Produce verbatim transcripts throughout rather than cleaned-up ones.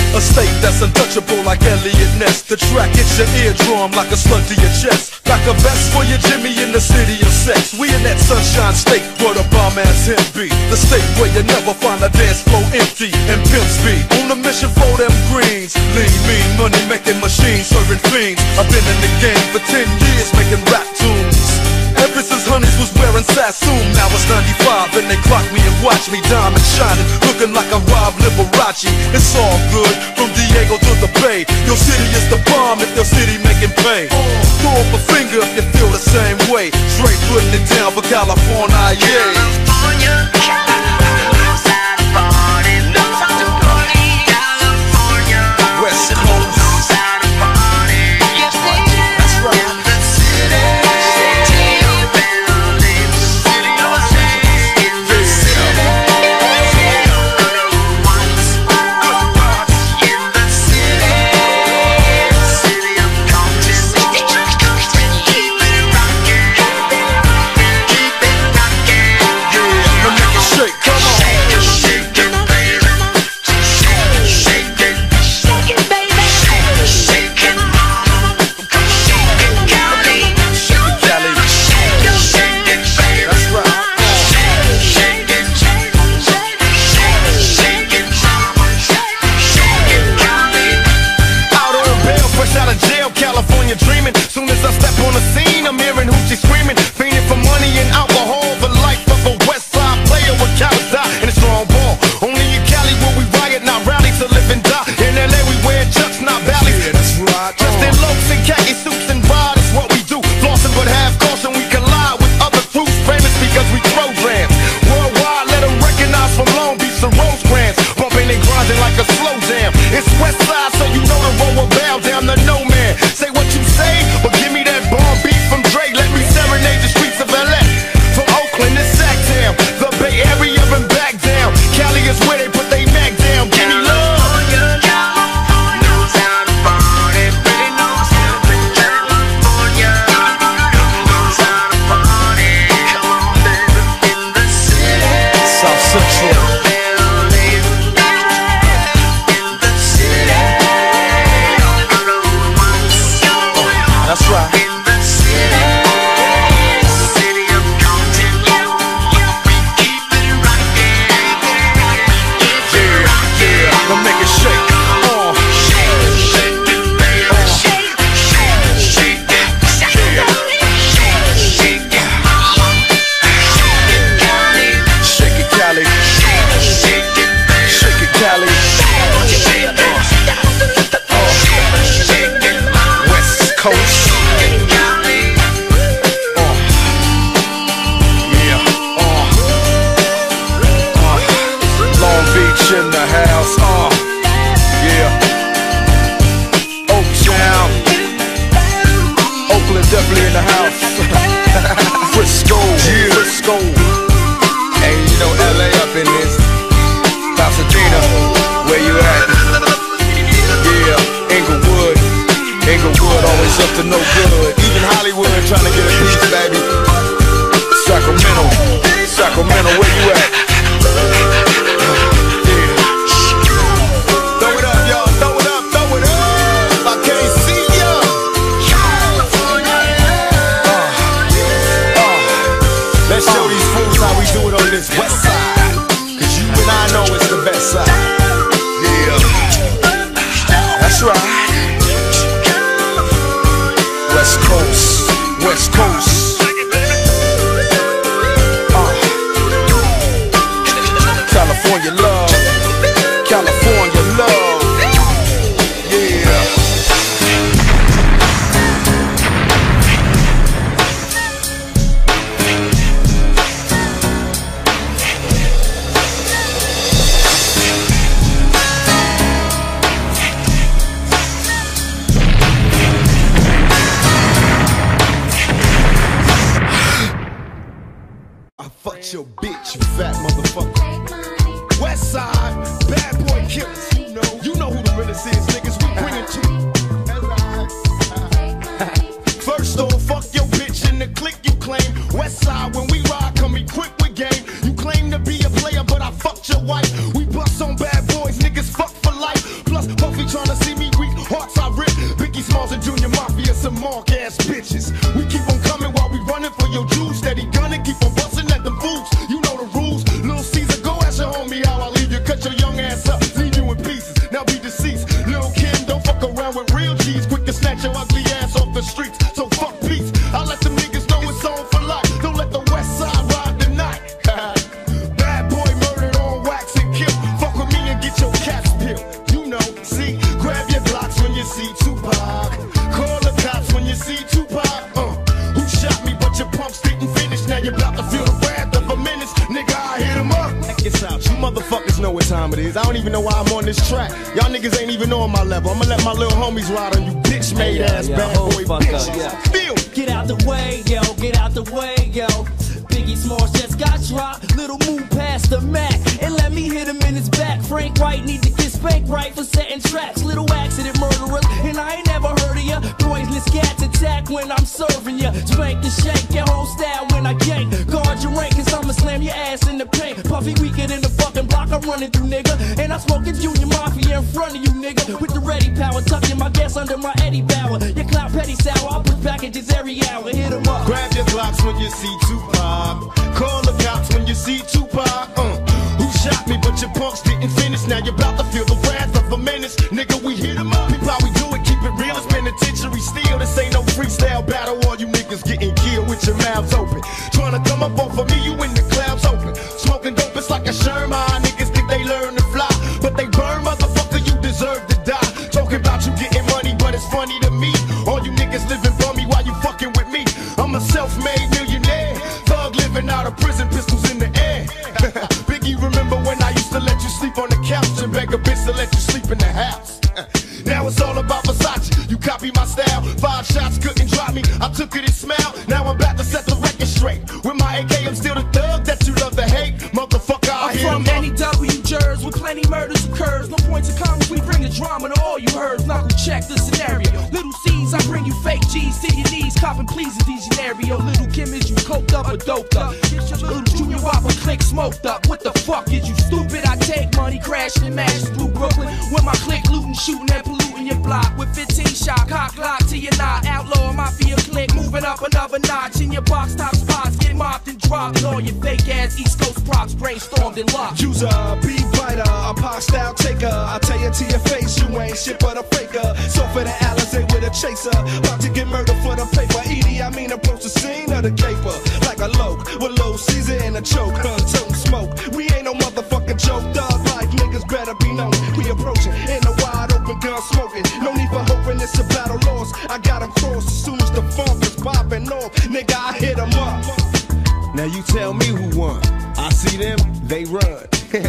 A state that's untouchable like Elliot Ness. The track hits your eardrum like a slug to your chest. Like a vest for your Jimmy in the city of sex. We in that sunshine state where the bomb ass him be. The state where you never find a dance floor empty and pimp speed. On a mission for them greens. Lean, mean, money making machines serving fiends. I've been in the game for ten years making rap tunes. Ever since Honeys was wearing Sassoon. Now it's ninety-five and they clock me and watch me diamond shining, looking like a Rob Liberace. It's all good from Diego to the Bay. Your city is the bomb if your city making pay. Throw up a finger if you feel the same way. Straight putting it down for California, yeah. California, West Coast. Dreaming, soon as I step on the scene, I'm hearing hoochie screaming, fiending for money and alcohol. The life of a West Side player with cowards die and a strong ball. Only in Cali will we riot, not rally to live and die. In L A we wear chucks, not valleys. Yeah, that's right. Dressed in loafs and khaki suits and ride is what we do. Flossing but have caution, we collide with other crews. Famous because we program worldwide. Let them recognize from Long Beach to Rosecrans. Bumping and grinding like a slow jam. It's West Side, so you know the road will bow down to no man. Say what you say, but give me that bomb beat from Dre. Let me serenade the streets of L A. From Oakland to Sacktown, the Bay Area and back down. Cali is where they put they Mac down. Give me love. South Central. That's right. In the city, city of Compton, we keep it rockin'. Yeah, yeah, we'll make it shake. Uh. Shake, shake it, baby. Shake, shake, shake it, shake it, shake it, mama. Shake it, Cali. Shake it, Cali. Shake it, baby. Shake it, Cali. Shake it, shake it, West Coast. In the house, uh, yeah. Oaktown, Oakland definitely in the house. Frisco, yeah. Frisco, and you know L A up in this. Pasadena, where you at? Yeah, Inglewood, Inglewood always up to no good. Even Hollywood trying to get a piece, baby. Sacramento, Sacramento, where you at? West side, cause you and I know it's the best side. Yeah, that's right. West Coast, West Coast. Uh. California love, California love. Yeah. Fuck your bitch, you fat motherfucker. West side, bad boy killers. You know, you know who the realest is, niggas. We bring it to you. First off, fuck your bitch in the clique you claim. West side, when we ride, come equipped with game. You claim to be a player, but I fucked your wife. We bust on bad boys, niggas fuck for life. Plus, some mark ass bitches. We keep on coming while we running for your juice. Steady gunning, keep on busting at them fools. You know the rules. Little Caesar, go ask your homie how I leave you. Cut your young ass up, leave you in pieces. Now be deceased. Lil' Kim, don't fuck around with real G's. Quick to snatch your ugly ass off the streets. So fuck peace. I let them niggas know it's on for life. Don't let the West Side ride the night. Bad boy murdered on wax and kill. Fuck with me and get your cats peeled. You know, see, grab your blocks when you see Tupac. Call the cops when you see Tupac. Uh, who shot me but your pumps didn't finish. Now you're about to feel the wrath of a menace. Nigga, I hit him up. Check this out, you motherfuckers know what time it is. I don't even know why I'm on this track. Y'all niggas ain't even on my level. I'ma let my little homies ride on you bitch made ass yeah, bad boy bitches. Yeah. Feel. Get out the way, yo, get out the way, yo. Biggie Smalls just got dropped. Little move past the Mac and let me hit him in his back. Frank White need to get spanked right for setting tracks. Little accident murderers, and I ain't never heard of ya. Poisonous cats attack when I'm serving ya. Spank and shake your whole style when I gank. Guard your rank, cause I'ma slam your ass in the paint. Puffy weaker than the fucking block I'm running through, nigga. And I'm smoking Junior Mafia in front of you, nigga. With the ready power, tucking my gas under my Eddie Bauer. Your clout petty sour, I push packages every hour. Hit 'em up. Grab your blocks when you see Tupac. Call the cops when you see Tupac. Uh, who shot me but your punks didn't finish. Now you're about to feel the wrath of a menace. Nigga, we hit 'em up. People how we do it, keep it real. It's penitentiary steel. This ain't no freestyle battle. All you niggas getting killed with your mouths open. Trying to come up off of me, you in the clouds open. Smoking dope, it's like a Sherman. Niggas think they learn to fly, but they burn, motherfucker, you deserve to die. Talking about you getting money, but it's funny to me. All you niggas living for me while you fucking with me. I'm a self-made millionaire. Thug living out of prison, pistols in the air. Biggie, remember when I used to let you sleep on the couch and beg a bitch to let you sleep in the house? Now it's all about Versace. You copy my style. Five shots couldn't drop me. I took it and smiled. Now I'm about to set the record straight. With my A K, I'm still the thug that you love to hate. Motherfucker, I I'm hear from N E W Jers, with plenty murders occurs. No points of comments, we bring the drama to all you heard. Knuckle check the scenario. Little C's, I bring you fake G's to your knees. Copping please in these scenario. Little Kim, is you coked up or doped up? Little Junior Whopper click smoked up. What the fuck is you stupid? I take money crashing and mashing through Brooklyn. With my click looting, shooting and polluting your block. With fifteen shot, cock lock to your knot. Outlaw mafia click, moving up another notch. In your box top spots, get mopped and dropped. And all your fake ass East Coast props brainstormed and locked. User, beat biter, a pop style taker. I tell you to your face, you ain't shit but a faker. So for the Alizé with a chaser, about to get murdered for the paper. Edie, I mean approach the scene of the caper like a loke with low Caesar and a choke. Huh, toting smoke. We ain't no motherfucking joke. Thug life niggas better be known. We approaching in a wide open gun smoking. No need for hoping it's a battle lost. I got 'em crossed as soon as the funk is popping off. Nigga, I hit 'em up. Now you tell me who won. I see them, they run.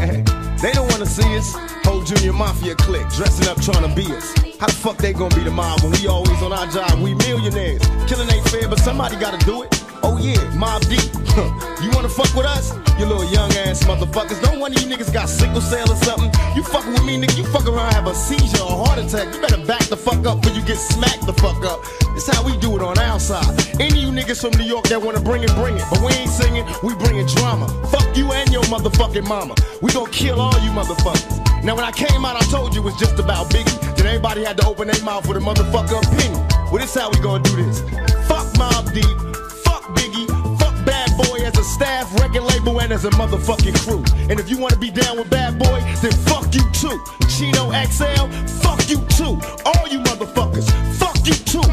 They don't wanna see us. Whole Junior Mafia clique dressing up trying to be us. How the fuck they gonna be the mob when we always on our job? We millionaires. Killing ain't fair, but somebody gotta do it. Oh yeah, Mob Deep. You wanna fuck with us? You little young ass motherfuckers. Don't one of you niggas got sickle cell or something? You fucking with me, nigga, you fuck around, have a seizure or a heart attack. You better back the fuck up before you get smacked the fuck up. This how we do it on our side. Any of you niggas from New York that wanna bring it, bring it. But we ain't singing, we bringing drama. Fuck you and your motherfucking mama. We gon' kill all you motherfuckers. Now when I came out, I told you it was just about Biggie. Then everybody had to open their mouth with a motherfucker opinion. Well, this how we gonna do this. Fuck Mobb Deep, fuck Biggie, fuck Bad Boy as a staff, record label, and as a motherfucking crew. And if you wanna be down with Bad Boy, then fuck you too. Chino X L, fuck you too. All you motherfuckers, fuck you too.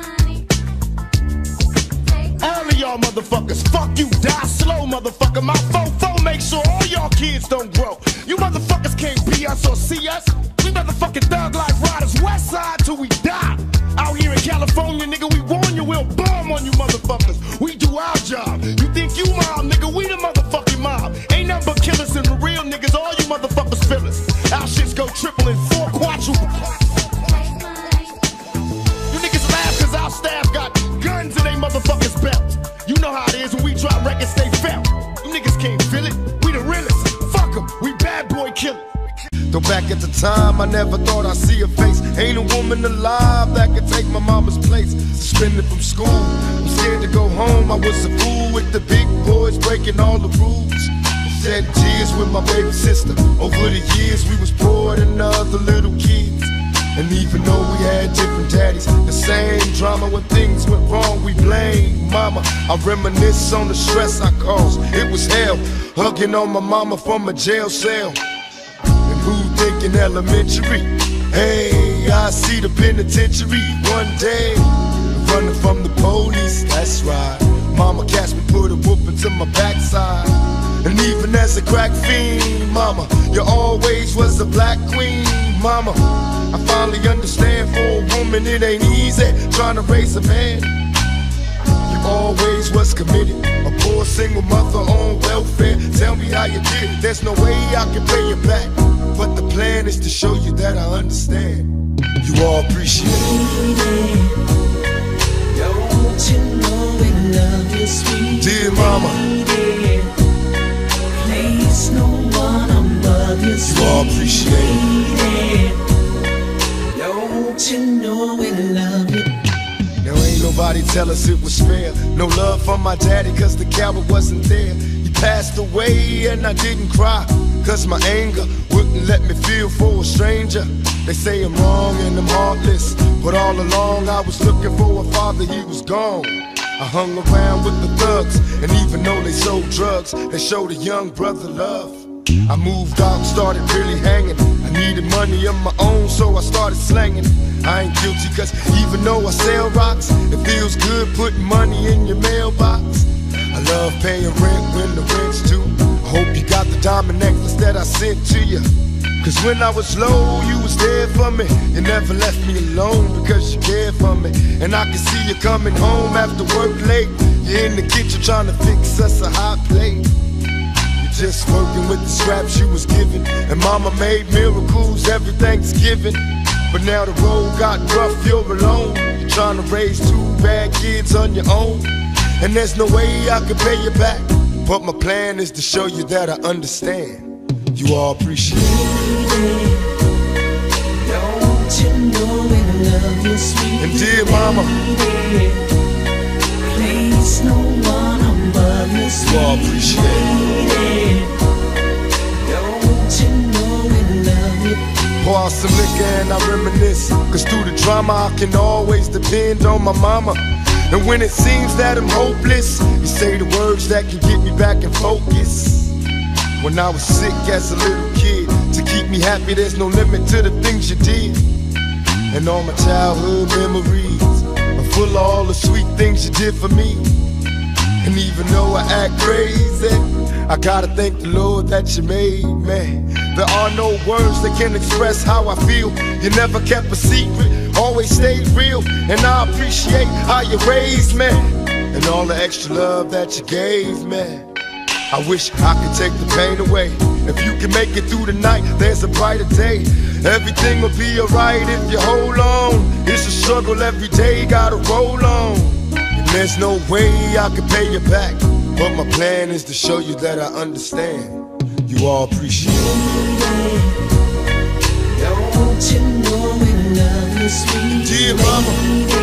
All of y'all motherfuckers, fuck you, die slow, motherfucker. My fofo make sure all y'all kids don't grow. You motherfuckers can't be us or see us. We motherfucking thug life riders, west side till we die. Out here in California, nigga, we warn you, we'll bomb on you motherfuckers. We do our job. You think you mob, nigga, we the motherfucking mob. Ain't nothing but killers and the real niggas, all you motherfuckers feel us. Our shits go triple and four quadruple. You niggas laugh cause our staff got guns in they motherfuckers belt. You know how it is when we drop records, they felt. You niggas can't feel it, we the realest. Fuck 'em, we Bad Boy killers. Though back at the time, I never thought I'd see a face. Ain't a woman alive that could take my mama's place. Suspended from school, I'm scared to go home. I was a fool with the big boys breaking all the rules. Shed tears with my baby sister. Over the years, we was poor than other little kids. And even though we had different daddies, the same drama. When things went wrong, we blame mama. I reminisce on the stress I caused. It was hell, hugging on my mama from a jail cell. And who thinking elementary? Hey, I see the penitentiary one day. Running from the police, that's right. Mama catch me, put a whooping to my backside. And even as a crack fiend, mama, you always was a black queen, mama. I finally understand, for a woman it ain't easy trying to raise a man. You always was committed, a poor single mother on welfare. Tell me how you did it, there's no way I can pay you back. But the plan is to show you that I understand. You all appreciate it. Don't you know we love you, sweet dear mama. Lady. Place no one above you, sweet You all appreciate it. Don't you know we love you? Now ain't nobody tell us it was fair. No love from my daddy cause the coward wasn't there. He passed away and I didn't cry, cause my anger wouldn't let me feel for a stranger. They say I'm wrong and I'm heartless, but all along I was looking for a father, he was gone. I hung around with the thugs, and even though they sold drugs, they showed a young brother love. I moved out and started really hanging. I needed money of my own, so I started slanging. I ain't guilty cause even though I sell rocks, it feels good putting money in your mailbox. I love paying rent when the rent's due. I hope you got the diamond necklace that I sent to you. Cause when I was low, you was there for me. You never left me alone because you cared for me. And I can see you coming home after work late. You're in the kitchen trying to fix us a hot plate. You're just working with the scraps you was given. And mama made miracles every Thanksgiving. But now the road got rough, you're alone. You're trying to raise two bad kids on your own. And there's no way I can pay you back. But my plan is to show you that I understand. You all appreciate it. Don't you know we love you, sweet And dear mama, place no one above you, sweet you all appreciate it. Don't you know we love you? Pour out some liquor and I reminisce, cause through the drama I can always depend on my mama. And when it seems that I'm hopeless, you say the words that can get me back in focus. When I was sick as a little kid, to keep me happy there's no limit to the things you did. And all my childhood memories are full of all the sweet things you did for me. And even though I act crazy, I gotta thank the Lord that you made me. There are no words that can express how I feel. You never kept a secret, always stayed real. And I appreciate how you raised me, and all the extra love that you gave me. I wish I could take the pain away. If you can make it through the night, there's a brighter day. Everything will be alright if you hold on. It's a struggle every day, gotta roll on. And there's no way I can pay you back, but my plan is to show you that I understand. You all appreciate it. Don't you know we love you, sweet Dear mama,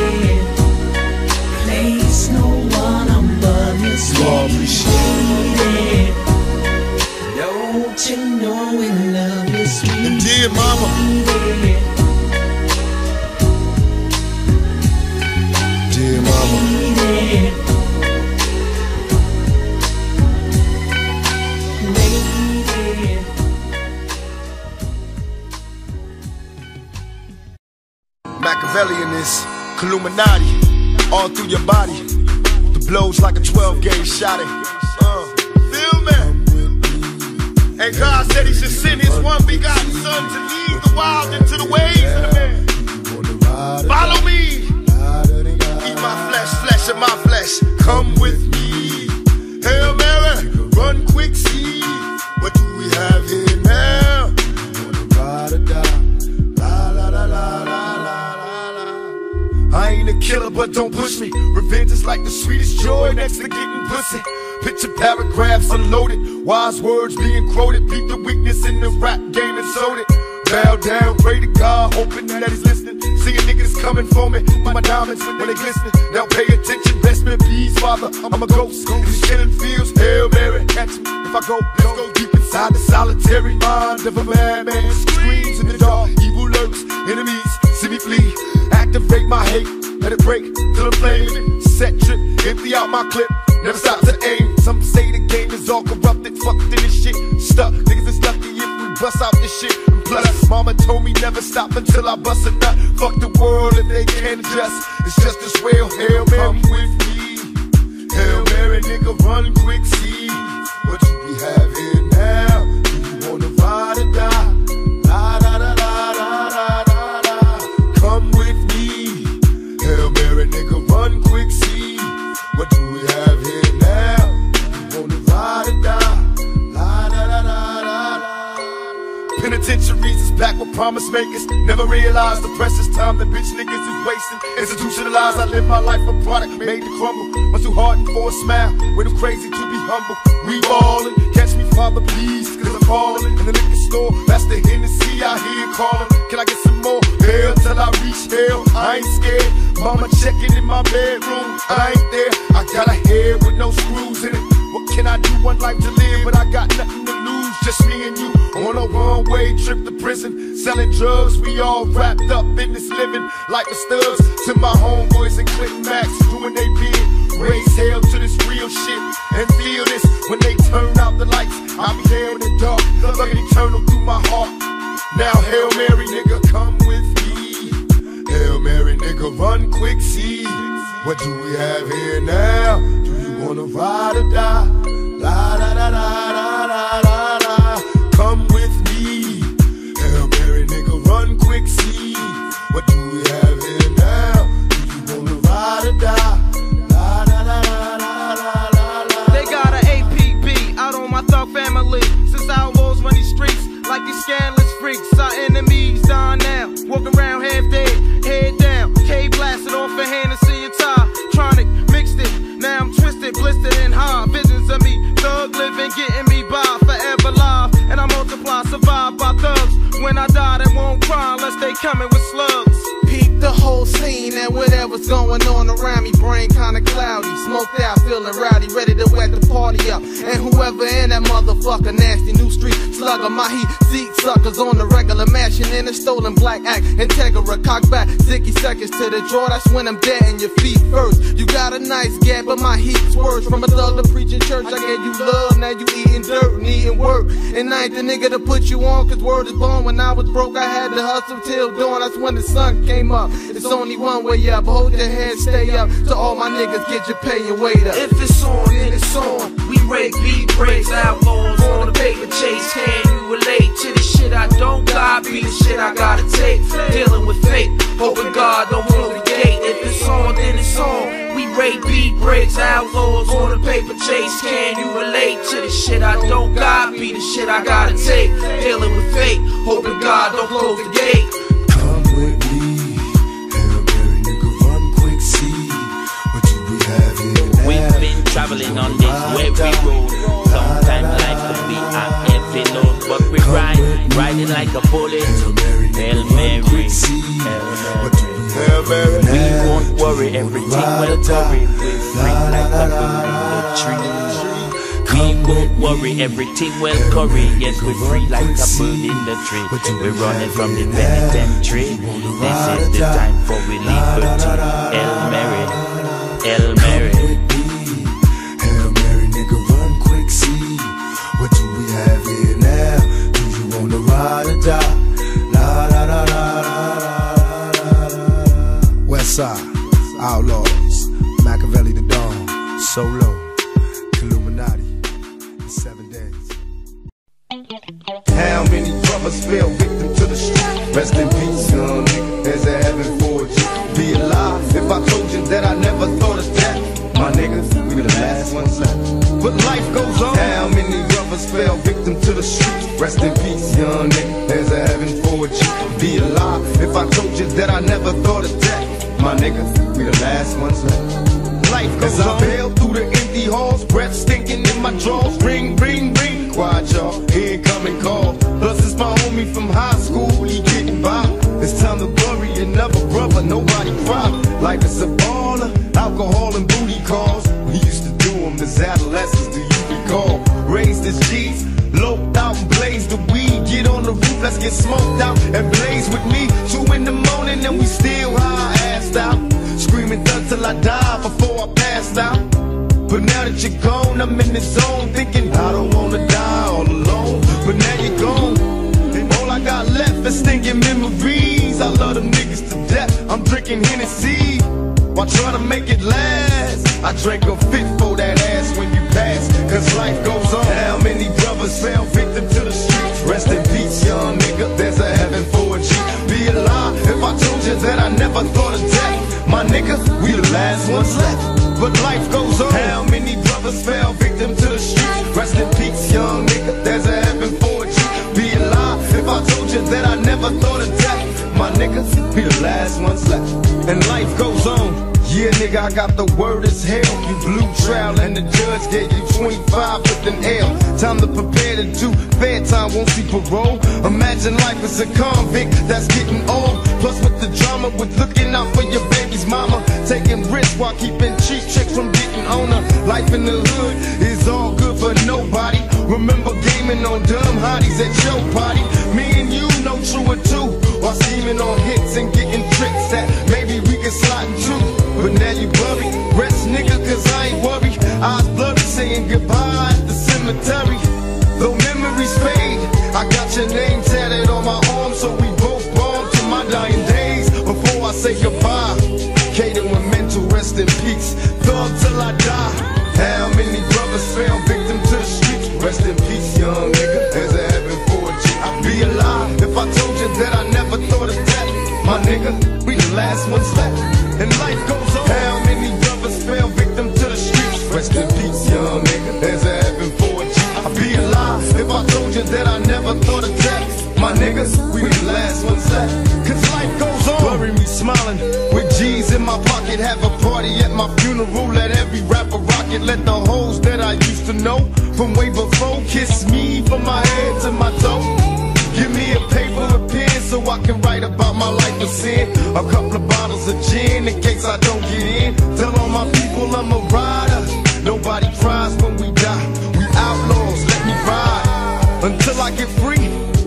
place no one above you, sweet you all appreciate it. Don't you know we love you, sweet And dear mama, dear mama, Machiavellian is Illuminati all through your body. The blows like a twelve gauge shot. Uh, feel me? And God said he should send his one begotten son to lead the wild into the ways of the man. Follow me. Eat my flesh, flesh of my flesh. Come with me. Hail Mary, run quick, see. What do we have here now? I ain't a killer, but don't push me. Revenge is like the sweetest joy next to getting pussy. Picture paragraphs unloaded, wise words being quoted. Beat the weakness in the rap game and sold it. Bow down, pray to God, hoping that he's listening. See a nigga that's coming for me, with my diamonds when they glistening. Now pay attention, best me please, Father, I'm a ghost. These killing fields, Hail Mary, catch me if I go. Let's go deep inside the solitary mind of a madman. Screams in the dark, evil lurks, enemies see me flee. Activate my hate, my clip, never stop to aim. Some say the game is all corrupted, fucked in this shit. Stuck, niggas is lucky if we bust out this shit. And plus, mama told me never stop until I bust a nut. Fuck the world if they can't adjust. It's just as well, Hail Mary. Come with me, Hail Mary, nigga, run quick, see what you be having now. Do you wanna ride or die? La da da da da da da da. Come with me, Hail Mary, nigga, run quick, see what do we have here now? Do you wanna ride or die? La da da da da da. Penitentiaries is back with promise makers. Never realized the precious time that bitch niggas is wasting. Institutionalized, I live my life a product made to crumble. Much too hardened for a smile, way too crazy to be humble. We ballin', catch me, Father, please, cause I'm ballin'. In the liquor store, that's the Hennessy I hear callin'. Can I get some more? Hell till I reach hell, I ain't scared. Mama checking in my bedroom, I ain't there. I got a head with no screws in it. What can I do? One life to live, but I got nothing to lose. Just me and you on a one-way trip to prison, selling drugs. We all wrapped up in this living like the studs. To my homeboys and Clinton Max doing they bid. Raise hell to this real shit and feel this when they turn out the lights. I'll be there in the dark, looking eternal through my heart. Now Hail Mary, nigga, come with me. Hail Mary, nigga, run quick, see what do we have here now? Do you wanna ride or die? La da da da da da da da. Come with me, Hail Mary, nigga, run quick, see what do we have here now? Do you wanna ride or die? La da da da da da da da. They got an A P B out on my thug family. Since outlaws run these streets like these scandalous freaks, our enemies dying now. Walking around half dead, head down. K blasted off a Hennessy and tie. Tronic mixed it, now I'm twisted, blistered and high. Visions of me, thug living, getting me by, forever live. And I multiply, survive by thugs. When I die, they won't cry unless they coming with slugs. Peep the whole scene and whatever's going on around me. Brain kinda cloudy, smoked out, feeling rowdy, ready to wet the party up. And whoever in that motherfucker, nasty new street slugger, my heat seat suckers on the regular, mashing in a stolen black act. Integra, cock back, zicky seconds to the draw. That's when I'm dead in your feet first. You got a nice gap, but my heat's worse. From a thug to preaching church, I gave you love, now you eating dirt, needing work. And I ain't the nigga to put you on, cause word is born. When I was broke, I had to hustle till dawn. That's when the sun came up. It's only one way up, hold your head, stay up. To all my niggas, get your pay and wait up. If it's on, then it's on. We rake beat breaks, outlaws on the paper chase. Can you relate to the shit I don't got? Be the shit I gotta take. Dealing with fate, hoping God don't close the gate. If it's on, then it's on. We rake beat breaks, outlaws on the paper chase. Can you relate to the shit I don't got? Be the shit I gotta take. Dealing with fate, hoping God don't close the gate. Come with me, Hail Mary, nigga, run quick, see what do we have here now? We've been traveling on this weary road. Sometimes life can be a heavy load, but we ride, riding like a bullet. Hail Mary, Hail Mary. We won't worry, everything will hurry. We're free like a bird in the tree. We won't worry, everything will curry. Yes, we're free like a bird in the tree. We're running from the penitentiary. This is the time for we liberty. Hail Mary, Hail Mary. Hail Mary, nigga, run quick, see what do we have here now? Do you wanna ride or die? La la la la la la la. Westside, Outlaws, Machiavelli the Dawn, Solo, Illuminati, in seven days. How many brothers fell victim to the street? Rest in peace, young nigga, there's a heaven for you. Be alive if I told you that I never thought of death. My niggas, we the last ones left. But life goes on. How many brothers fell victim to the streets? Rest in peace, young nigga, there's a heaven for you. Be alive if I told you that I never thought of death. My niggas, we the last ones left. Life goes on. As I bail through the empty halls, breath stinking in my drawers. Ring, ring, ring, quiet y'all, incoming call. Plus it's my homie from high school, he getting by. It's time to bury another brother, nobody cry. Life is a baller, alcohol and booty calls. We used to do them as adolescents, do you recall? Raised as G's, loped out and blazed the weed. Get on the roof, let's get smoked out and blaze with me. Two in the morning and we still high, assed out. Screaming thug till I die before I passed out. that you're gone, I'm in the zone thinking I don't wanna die all alone. But now you're gone, and all I got left is stinking memories. I love them niggas to death, I'm drinking Hennessy while trying to make it last. I drank a fit for that ass when you pass, cause life goes on. How many brothers fell victim to the streets? Rest in peace, young nigga, there's a heaven for a G. Be a lie if I told you that I never thought of death. My nigga, we the last ones left, but life goes on. How many brothers fell victim to the streets? Rest in peace, young nigga, there's a heaven for a G. Be a lie if I told you that I never thought of death. My niggas, we the last ones left, and life goes on. Yeah, nigga, I got the word as hell. You blew trial and the judge gave you twenty-five with an L. Time to prepare to do fair time, won't see parole. Imagine life as a convict that's getting old. Plus with the drama, with looking out for your baby's mama, taking risks while keeping cheap chicks from getting on her. Life in the hood is all good for nobody. Remember gaming on dumb hotties at your party. Me and you know true or two, while scheming on hits and getting tricks that maybe we can slide into. But now you worry, rest nigga, cause I ain't worried. Eyes blurry, saying goodbye at the cemetery. Though memories fade, I got your name tatted on my arm, so we both born to my dying days. Before I say goodbye, Kato and mental, rest in peace. Thug till I die. How many brothers fell victim to the streets? Rest in peace, young nigga, there's a heaven for a G. I'd be a lie if I told you that I never thought of death. My nigga, we the last ones left, and life goes on. How many brothers fell victim to the streets? Rest in peace, young nigga, there's a heaven for a G. I'd be a lie if I told you that I never thought of death. My niggas, we the last ones left, cause life goes on. Bury me smiling with G's in my pocket. Have a party at my funeral, let every rapper rock it. Let the hoes that I used to know from way before kiss me from my head to my toe. Give me a paper and pen so I can write about my life of sin. A couple of bottles of gin in case I don't get in. Tell all my people I'm a rider. Nobody cries when we die. We outlaws, let me ride until I get free.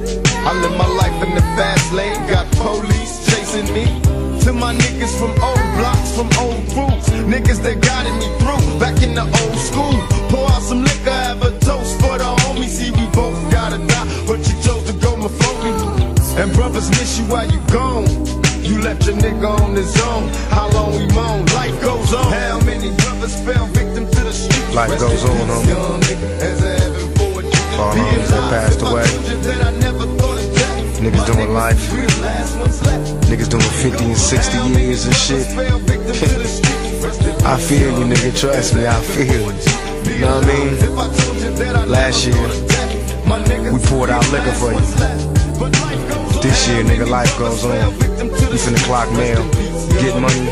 I live my life in the fast lane. Got police chasing me. To my niggas from old blocks, from old crews, niggas that guided me through back in the old school. Pour out some liquor, have a toast for the homies. See, we both gotta die, but you chose to go before me. And brothers miss you while you gone. You left your nigga on his own. How long we moan? Life goes on. How many brothers fell victim to the streets? Life goes on, homie. All homies that passed away. Niggas doing life. Niggas doing fifty and sixty years and shit. I feel you, nigga. Trust me, I feel you. You know what I mean? Last year, we poured out liquor for you. This year, nigga, life goes on. You finna clock mail, get money,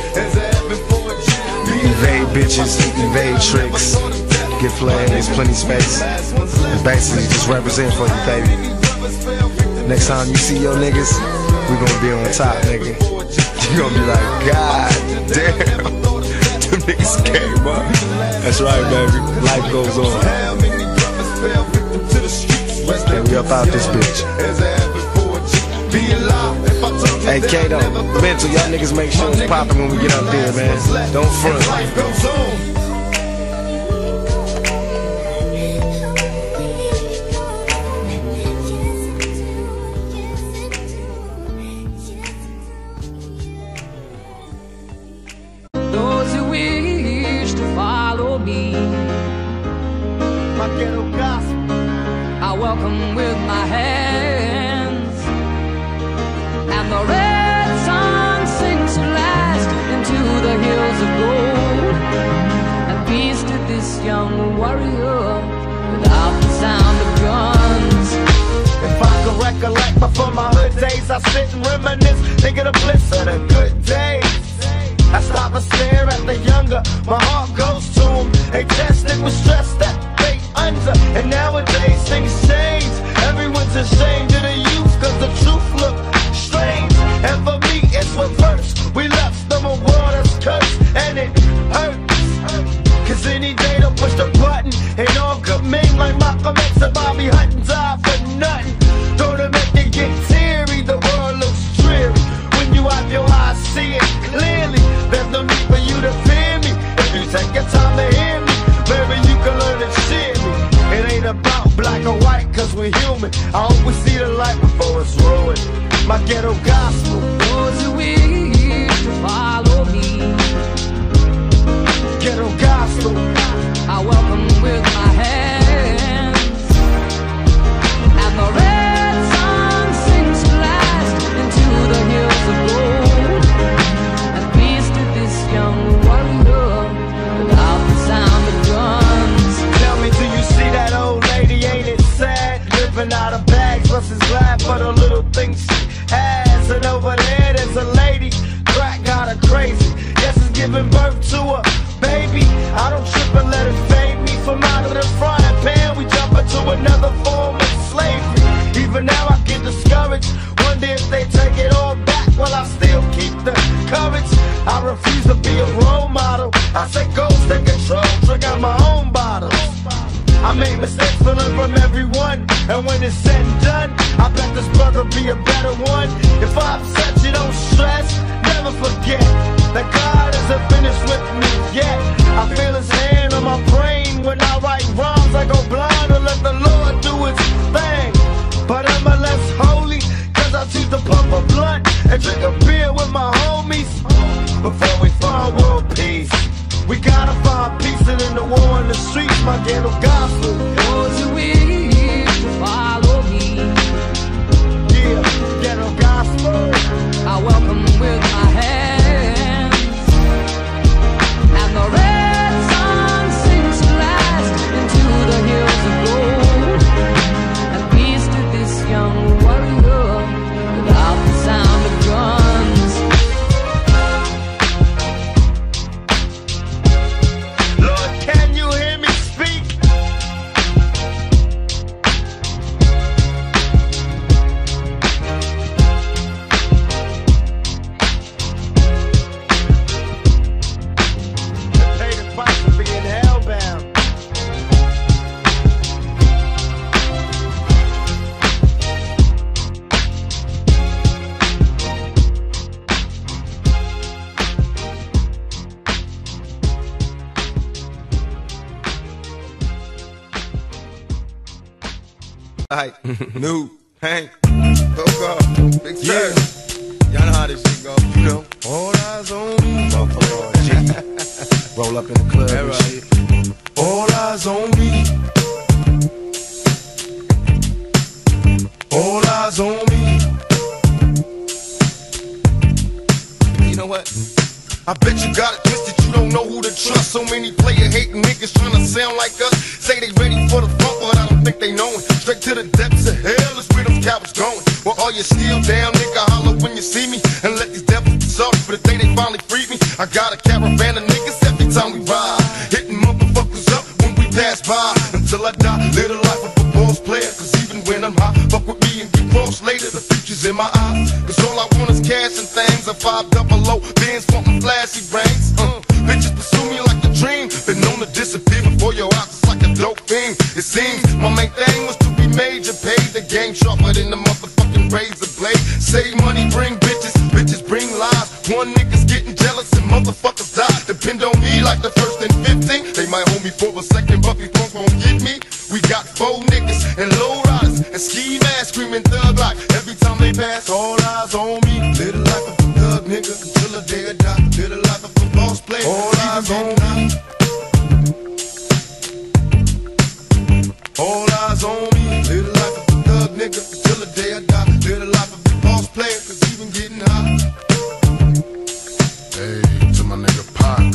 evade bitches, evade tricks, get flagged, there's plenty space. And basically just represent for you, baby. Next time you see your niggas, we gonna be on top, nigga. You gonna be like, God damn, them niggas came up. That's right, baby. Life goes on. And we up out this bitch. Hey, Kato, Mental, y'all niggas make sure it's poppin' when we get up there, man. Don't front. Life goes on. Those who wish to follow me, My ghetto gospel. I welcome with my hands, and the red sun sinks at last into the hills of gold, and peace to this young warrior without the sound of guns. If I could recollect before my hood days, I sit and reminisce, think of the bliss of the good days. I stop and stare at the younger, my heart goes to them. They tested with stress that they under, and nowadays things change. Everyone's ashamed of the youth, cause the truth look strange. And for me it's reverse, we left them a world that's cursed, and it hurts. Cause any day they'll push the button, and all good men like Malcolm X and Bobby Hutton die for nothing. Don't it make you get teary, the world looks dreary. When you have your eyes see it clearly, there's no need for you to fear me. If you take your time to hear me, baby, you ruined. I hope we see the light before it's ruined. My ghetto gospel. Those who wish to follow me, Ghetto gospel. I welcome with my hands. And the red sun sinks to last into the hills of gold. And peace to this young wonder without the sound of guns. Tell me, do you see that old lady? Ain't it sad? Living out of bags, versus glad for the little things she has. And over there, there's a lady, crack got her crazy. Yes, it's giving birth to a baby. I don't trip and let it fade me. From out of the frying pan, we jump into another form of slavery. Even now I get discouraged. Wonder if they take it all back. While I still keep the courage. I refuse to be a role model. I say go, take control, drink out my own bottles. I make mistakes, but learn from everyone. And when it's said and done, I bet this brother be a better one. If I upset you, don't stress. Never forget that God isn't finished with me yet. I feel his hand on my brain. When I write rhymes, I go blind and let the Lord do his thing. But I'm a less holy, cause I choose to pump a blunt and drink a beer with my homies. Before we find world peace, we gotta find peace, and in the war in the streets, my ghetto gospel. Those who wish to follow me, Yeah, ghetto gospel. I welcome with my hands. And the red sun sinks to last into the hills of gold. And peace to this young warrior without the sound of guns. Lord, can you hear me speak? Pay the price for being hellbound. Alright, new, Hank, Coco, Big Sir. Y'all know how this shit go, you know. All eyes on me. Motherfucker, G. Roll up in the club Yeah, and right. shit. All eyes on me. All eyes on me. You know what? I bet you got it twisted, you don't know who to trust. So many player hating niggas trying to sound like us. Say they ready for the front, but I don't think they know it. Straight to the depths of hell is where them cowards going. Well, all you still down, nigga, holler when you see me. And let these devils be sorry for the day they finally freed me. I got a caravan of niggas every time we ride, hitting motherfuckers up when we pass by. Until I die, live the life of a boss player. Cause even when I'm high, fuck with me and get crossed later. The future's in my eyes. Cause all I want is cash and things. A five double O, bands wanting flashy rings. Uh, bitches pursue me like a dream. Been known to disappear before your eyes. It's like a dope thing. It seems my main thing was to be major. Paid the game sharper than the motherfucking razor blade. Save money, bring bitches. Bitches bring lies. One nigga's getting jealous and motherfuckers die. Depend on me like the first and fifteen. They might hold me for a second, but before won't get me. We got four niggas and low riders and ski masks screaming thug like every time they pass. All eyes on me. Live the life of a thug nigga until the day I die. Live the life of a boss player. All eyes on me. All eyes on me. Live the life of a thug nigga until the day I die. Live the life of a boss player, cause even getting high. Hey, to my nigga Pac.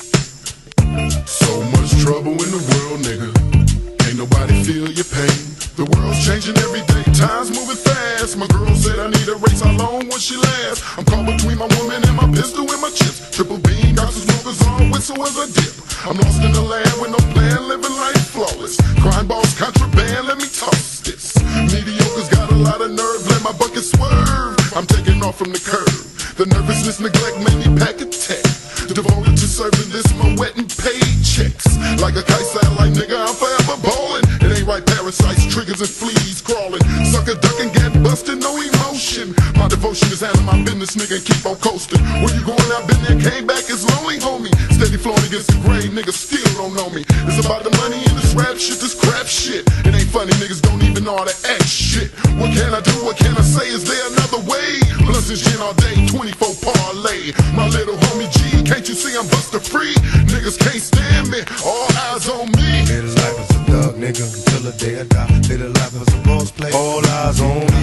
So much trouble in the world, nigga. Ain't nobody feel your pain. The world's changing every day, time's moving fast. My girl said I need a race, how long will she last? I'm caught between my woman and my pistol and my chips. Triple beam, got some smokers on, whistle as I dip. I'm lost in the land with no plan, living life flawless. Crime boss, contraband, let me toss this. Mediocre's got a lot of nerve, let my bucket swerve. I'm taking off from the curb. The nervousness, neglect made me pack a tech. Devoted to serving this, my wet and paid checks. Like a kite satellite, nigga, I'm forever ballin'. It ain't right, parasites, triggers and fleas crawling. Sucker ducking, get busting, no emotion. My devotion is handling my business, nigga, and keep on coasting. Where you going? I've been there, came back, it's lonely, homie. Steady flowing against the grain, niggas still don't know me. It's about the money and this rap shit, this crap shit. It ain't funny, niggas don't even know how to act shit. What can I do? What can I say? Is there another way? Plus this gin all day, twenty-four parlay. My little homie G, can't you see I'm buster free? Niggas can't stand me, all eyes on me. Little life is a thug, nigga, until the day I die. Little life is a boss play, all eyes on me.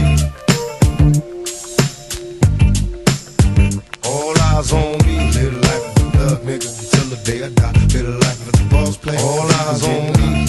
All eyes on me. Little life is a thug, nigga, until the day I die. Little life is a boss play, all eyes on me.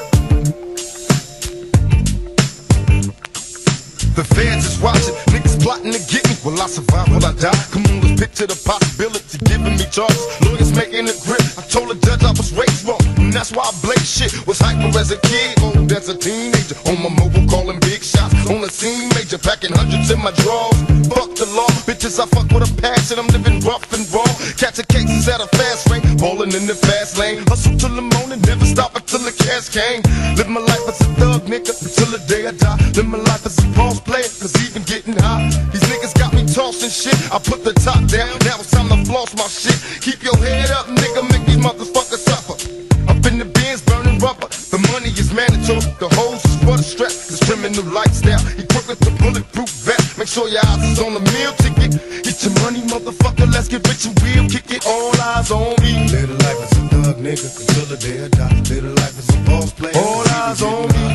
The feds is watching, niggas plotting to get me. Will I survive? Will I die? Come on, let's picture the possibility, giving me charges. Lawyers making a grip. I told the judge I was raised wrong, and that's why I blaze shit. Was hyper as a kid, old as a teenager. On my mobile, calling big shots. On the scene, major, packing hundreds in my drawers. Fuck the law, bitches, I fuck with a passion. I'm living rough and raw. Catching cases at a fast rate, balling in the fast lane. Hustle till the morning, never stop until the cash came. Live my life as a thug, nigga, until the day I die. Live my life as a boss player, cause even getting high. These niggas got me tossing shit. I put the top down, now it's time to floss my shit. Keep your head up, nigga, make these motherfuckers suffer. Up in the bins, burning rubber. The money is mandatory, the hoes is for the stress. This criminal lifestyle, equipped with the bulletproof vest. Make sure your eyes is on the meal ticket. Get your money, motherfucker, let's get rich and we'll kick it. All eyes on me. Little life is a thug, nigga, until the day I die. Little life is a boss play, all eyes on me.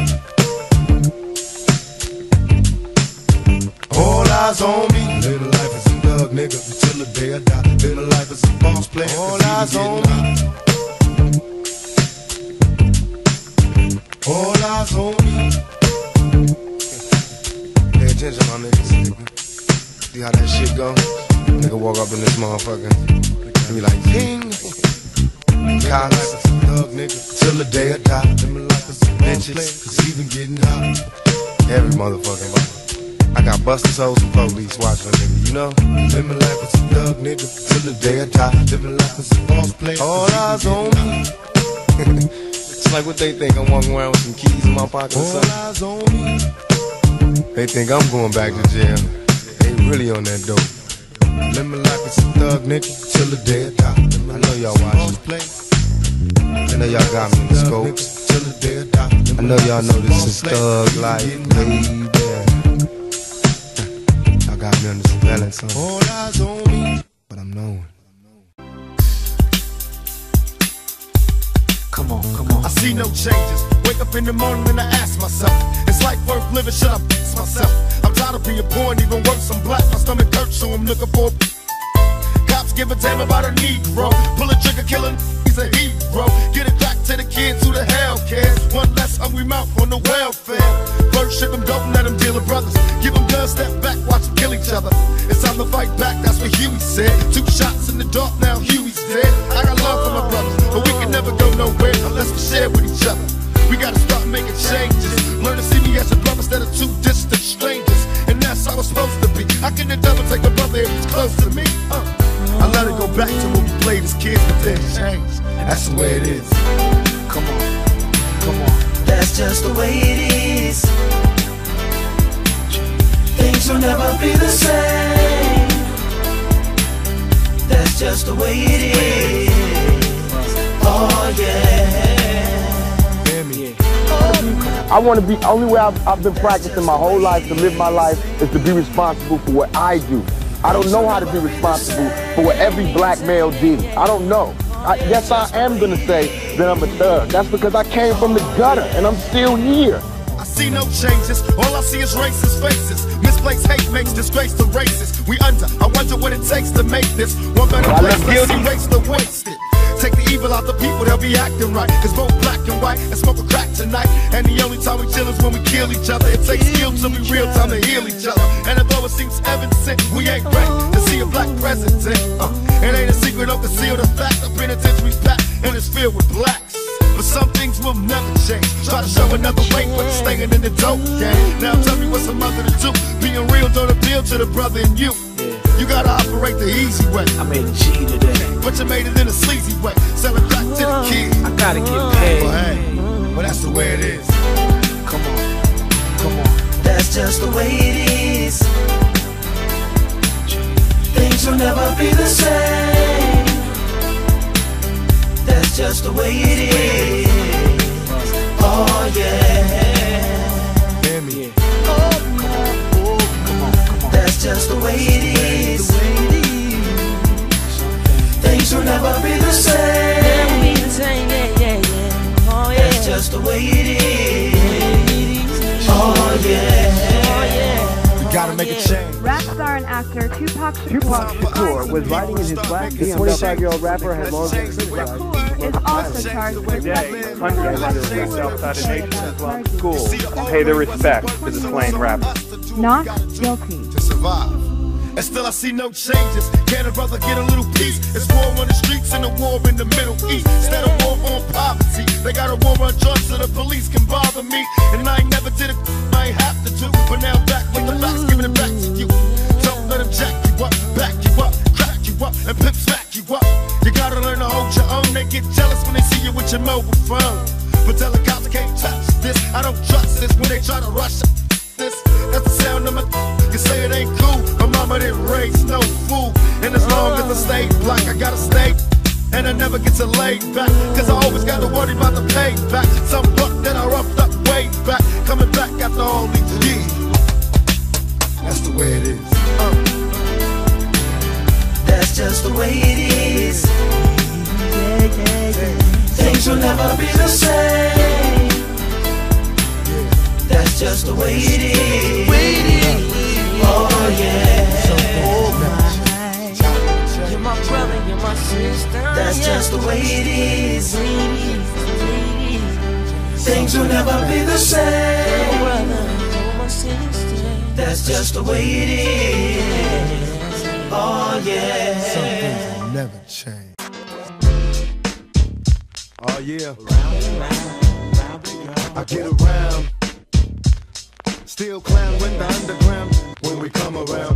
All eyes on me. Little life is a thug, nigga, until the day I die. Little life is a boss play, all eyes on me. All eyes on me. Pay attention, my niggas, nigga. See how that shit go? Nigga walk up in this motherfucker and be like, ping. Cops, life is a thug, nigga, till the day I die. Living life is a bitches, cause even getting hot. Every motherfucking life. I got busters, hoes, and police watching a nigga, you know? Living life as a thug, nigga, till the day I die. Living life as a boss play, all eyes on me. It's like what they think, I'm walking around with some keys in my pocket or something. All eyes on me. They think I'm going back to jail. They really on that dope. Living life as a thug, nigga, till the day I die. I know y'all watching. I know y'all got me in the scopes. Till the day I die. I know y'all know this is thug life, baby. Got me under surveillance, son. All eyes on me, but I'm knowing. Come on, come on. I see no changes. Wake up in the morning and I ask myself, is life worth living? Should I fix myself? I'm tired of being poor and even worse, I'm black. My stomach hurts, so I'm looking for a cops give a damn about a Negro. Pull a trigger, killing, he's a hero. Get it back to the kids who the hell cares. One less hungry mouth on the welfare. First ship them, don't let them deal with brothers. Give them guns, step back, watch them kill each other. It's time to fight back, that's what Huey said. Two shots in the dark, now Huey's dead. I got love for my brothers, but we can never go nowhere unless we share with each other. We gotta start making changes. Learn to see me as a brother instead of two distant strangers. And that's how it's supposed to be. How can the devil take a brother if he's close to me? Uh. I let it go back to when we played as kids, but then changed. That's the way it is. Come on, come on. That's just the way it is. Things will never be the same. That's just the way it is. Oh yeah. I want to be, only way I've, I've been practicing my whole life to live my life is to be responsible for what I do. I don't know how to be responsible for what every black male did. I don't know. I, yes, I am going to say that I'm a thug. That's because I came from the gutter and I'm still here. I see no changes, all I see is racist faces. Misplaced hate makes disgrace to races. We under, I wonder what it takes to make this one better place. Let's erase the wasted. Take the evil out the people, they'll be acting right. Cause both black and white and smoke a crack tonight. And the only time we chill is when we kill each other. It takes skill to be real time to heal each other. And although it seems evident, we ain't ready to see a black president. uh, It ain't a secret, don't conceal the fact. The penitentiary's packed and it's filled with blacks. But some things will never change. Try to show another way, but you're staying in the dope game. Now tell me what's a mother to do. Being real don't appeal to the brother in you. You gotta operate the easy way. I made a G today, but you made it in a sleazy way. Sell it back to the kids. I gotta get paid. Well, hey, well that's the way it is. Come on, come on. That's That's just the way it is. Things will never be the same. That's just the way it is. Oh yeah. Hear me. That's just the way it is. Things will never be the same. That's just the way it is. Oh yeah. We gotta make a change. Rap star and actor Tupac Shakur, Tupac Shakur was riding in his black B M W. twenty-five-year-old rapper had long been criticized. is also charged with Today, hundreds of students outside of Nation Islam school pay their respects to the slain rapper. Not guilty. To survive. And still I see no changes. Can a brother get a little peace? It's war on the streets and a war in the Middle East. Instead of war on poverty, they got a war on drugs so the police can bother me. And I ain't never did it, I ain't have to do. But now back with the facts, giving it back to you. Don't let them jack you up, back you up, crack you up, and pimp smack you up. You gotta learn to hold your own. They get jealous when they see you with your mobile phone. But tell the cops I can't touch this. I don't trust this when they try to rush this. That's the sound of my. You say it ain't cool. My mama didn't raise no fool. And as long as I stay black, I gotta stay. And I never get to lay back. Cause I always gotta worry about the payback. Some buck that I roughed up way back. Coming back after all these years. That's the way it is. Uh. That's just the way it is. Yeah, yeah, yeah. Things will never be the same. That's just the way it is. Oh yeah. You're my brother, you're my sister. That's just the way it is. Things will never be the same. That's just the way it is. Oh yeah. Some things will never change. Oh yeah. I get around. Still clown with the underground when we come around.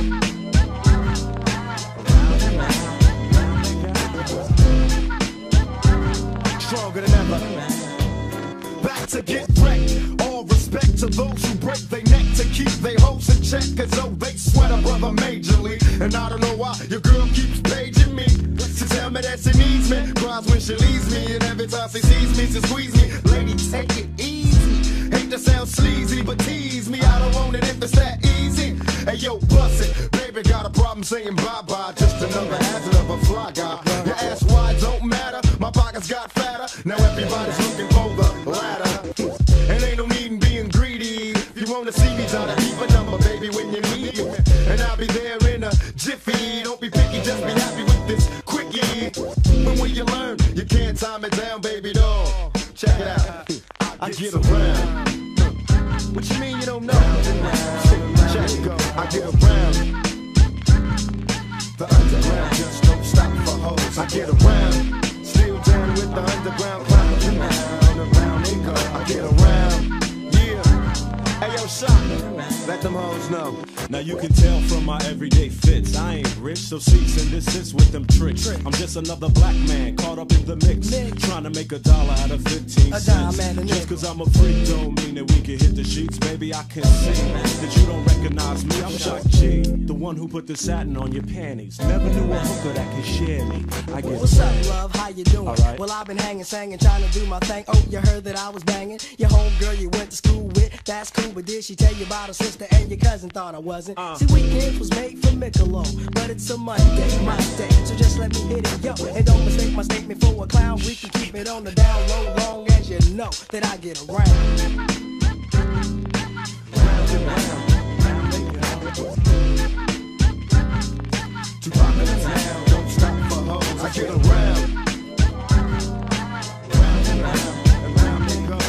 Stronger than ever. Back to get wrecked. All respect to those who break their neck to keep their hopes in check. Cause though they sweat a brother majorly. And I don't know why your girl keeps paging me to tell me that she needs me. Cries when she leaves me. And every time she sees me, she squeeze me. Lady, take it easy. Hate to sound sleazy, but tease me. I don't want it if it's that easy. Hey yo, bust it. Baby got a problem saying bye-bye. Just another hazard of a fly guy. Your ass wide don't matter. My pockets got fatter. Now everybody's looking for the ladder. And ain't no need in being greedy. If you wanna see me, try to keep a number, baby, when you need me. And I'll be there in a jiffy. Don't be picky, just be happy with this quickie. But when you learn, you can't time it down, baby doll. Check it out. I get around. What you mean you don't know? Check it go. I get around. The underground just don't stop for hoes. I get around. Still down with the underground clown. Around, around they go. I get around. Yeah. Hey yo, shot. Let them hoes know. Now you can tell from my everyday fits, I ain't rich, so cease and desist with them tricks. I'm just another black man caught up in the mix, trying to make a dollar out of fifteen cents. Just cause I'm a freak don't mean that we can hit the sheets. Baby, I can see that you don't recognize me. I'm Shock G, the one who put the satin on your panties. Never knew a hooker that could share me. I get What's up, love? How you doing? Right. Well, I've been hanging, singing, trying to do my thing. Oh, you heard that I was banging your homegirl you went to school with. That's cool, but did she tell you about her sister and your cousin? Thought I wasn't. Uh. See, weekends was made for Michelob, but it's a Monday, my day. So just let me hit it, yo. And don't mistake my statement for a clown. We can keep it on the down low, long as you know that I get around. Round and round, round and round. Tupac in town, don't stop for hoes. I get around. Round and round, and round they go.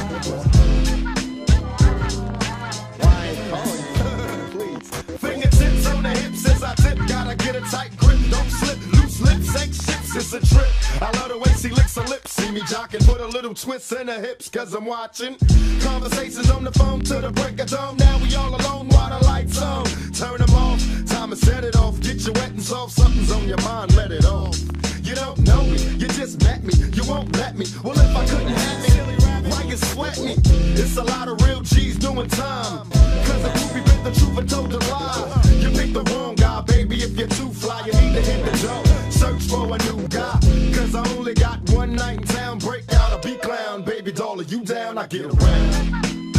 Why ain't calling? Please. Fingertips on the hips as I tip. Gotta get a tight grip. Don't slip. Loose lips ain't ships. It's a trip. I love the way she licks her lips. See me jocking. Put a little twist in her hips. Cause I'm watching. Conversations on the phone to the break of dawn. Now we all alone while the lights on. Turn them off. Time to set it off. Get you wet and soft. Something's on your mind. Let it off. You don't know me. You just met me. You won't let me. Well, if I couldn't have me, why you sweat me? It's a lot of real G's doing time. Cause the groupie bit the truth and told a lie. You picked the wrong guy, baby, if you're too fly. You need to hit the door, search for a new guy. Cause I only got one night in town. Break out a B-clown, baby doll, are you down? I get around.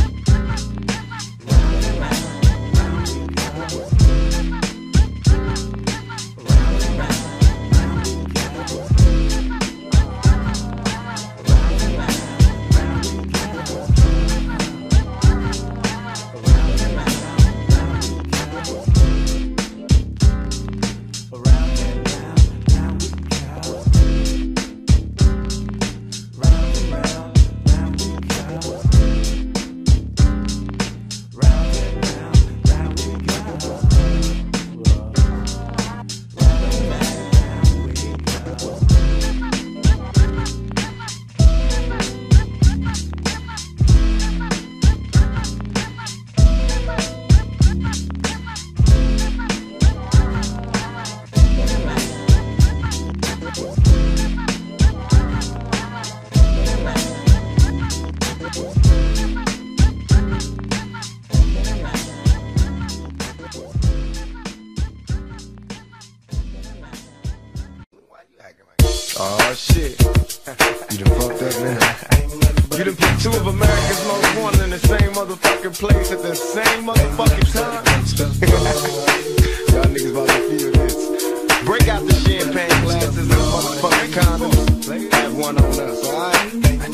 Oh shit. You done fucked up, man. You done put two of America's most wanted in the same motherfucking place at the same motherfucking time. Y'all niggas about to feel this. Break out the champagne glasses and motherfucking condoms. Have one on us, alright?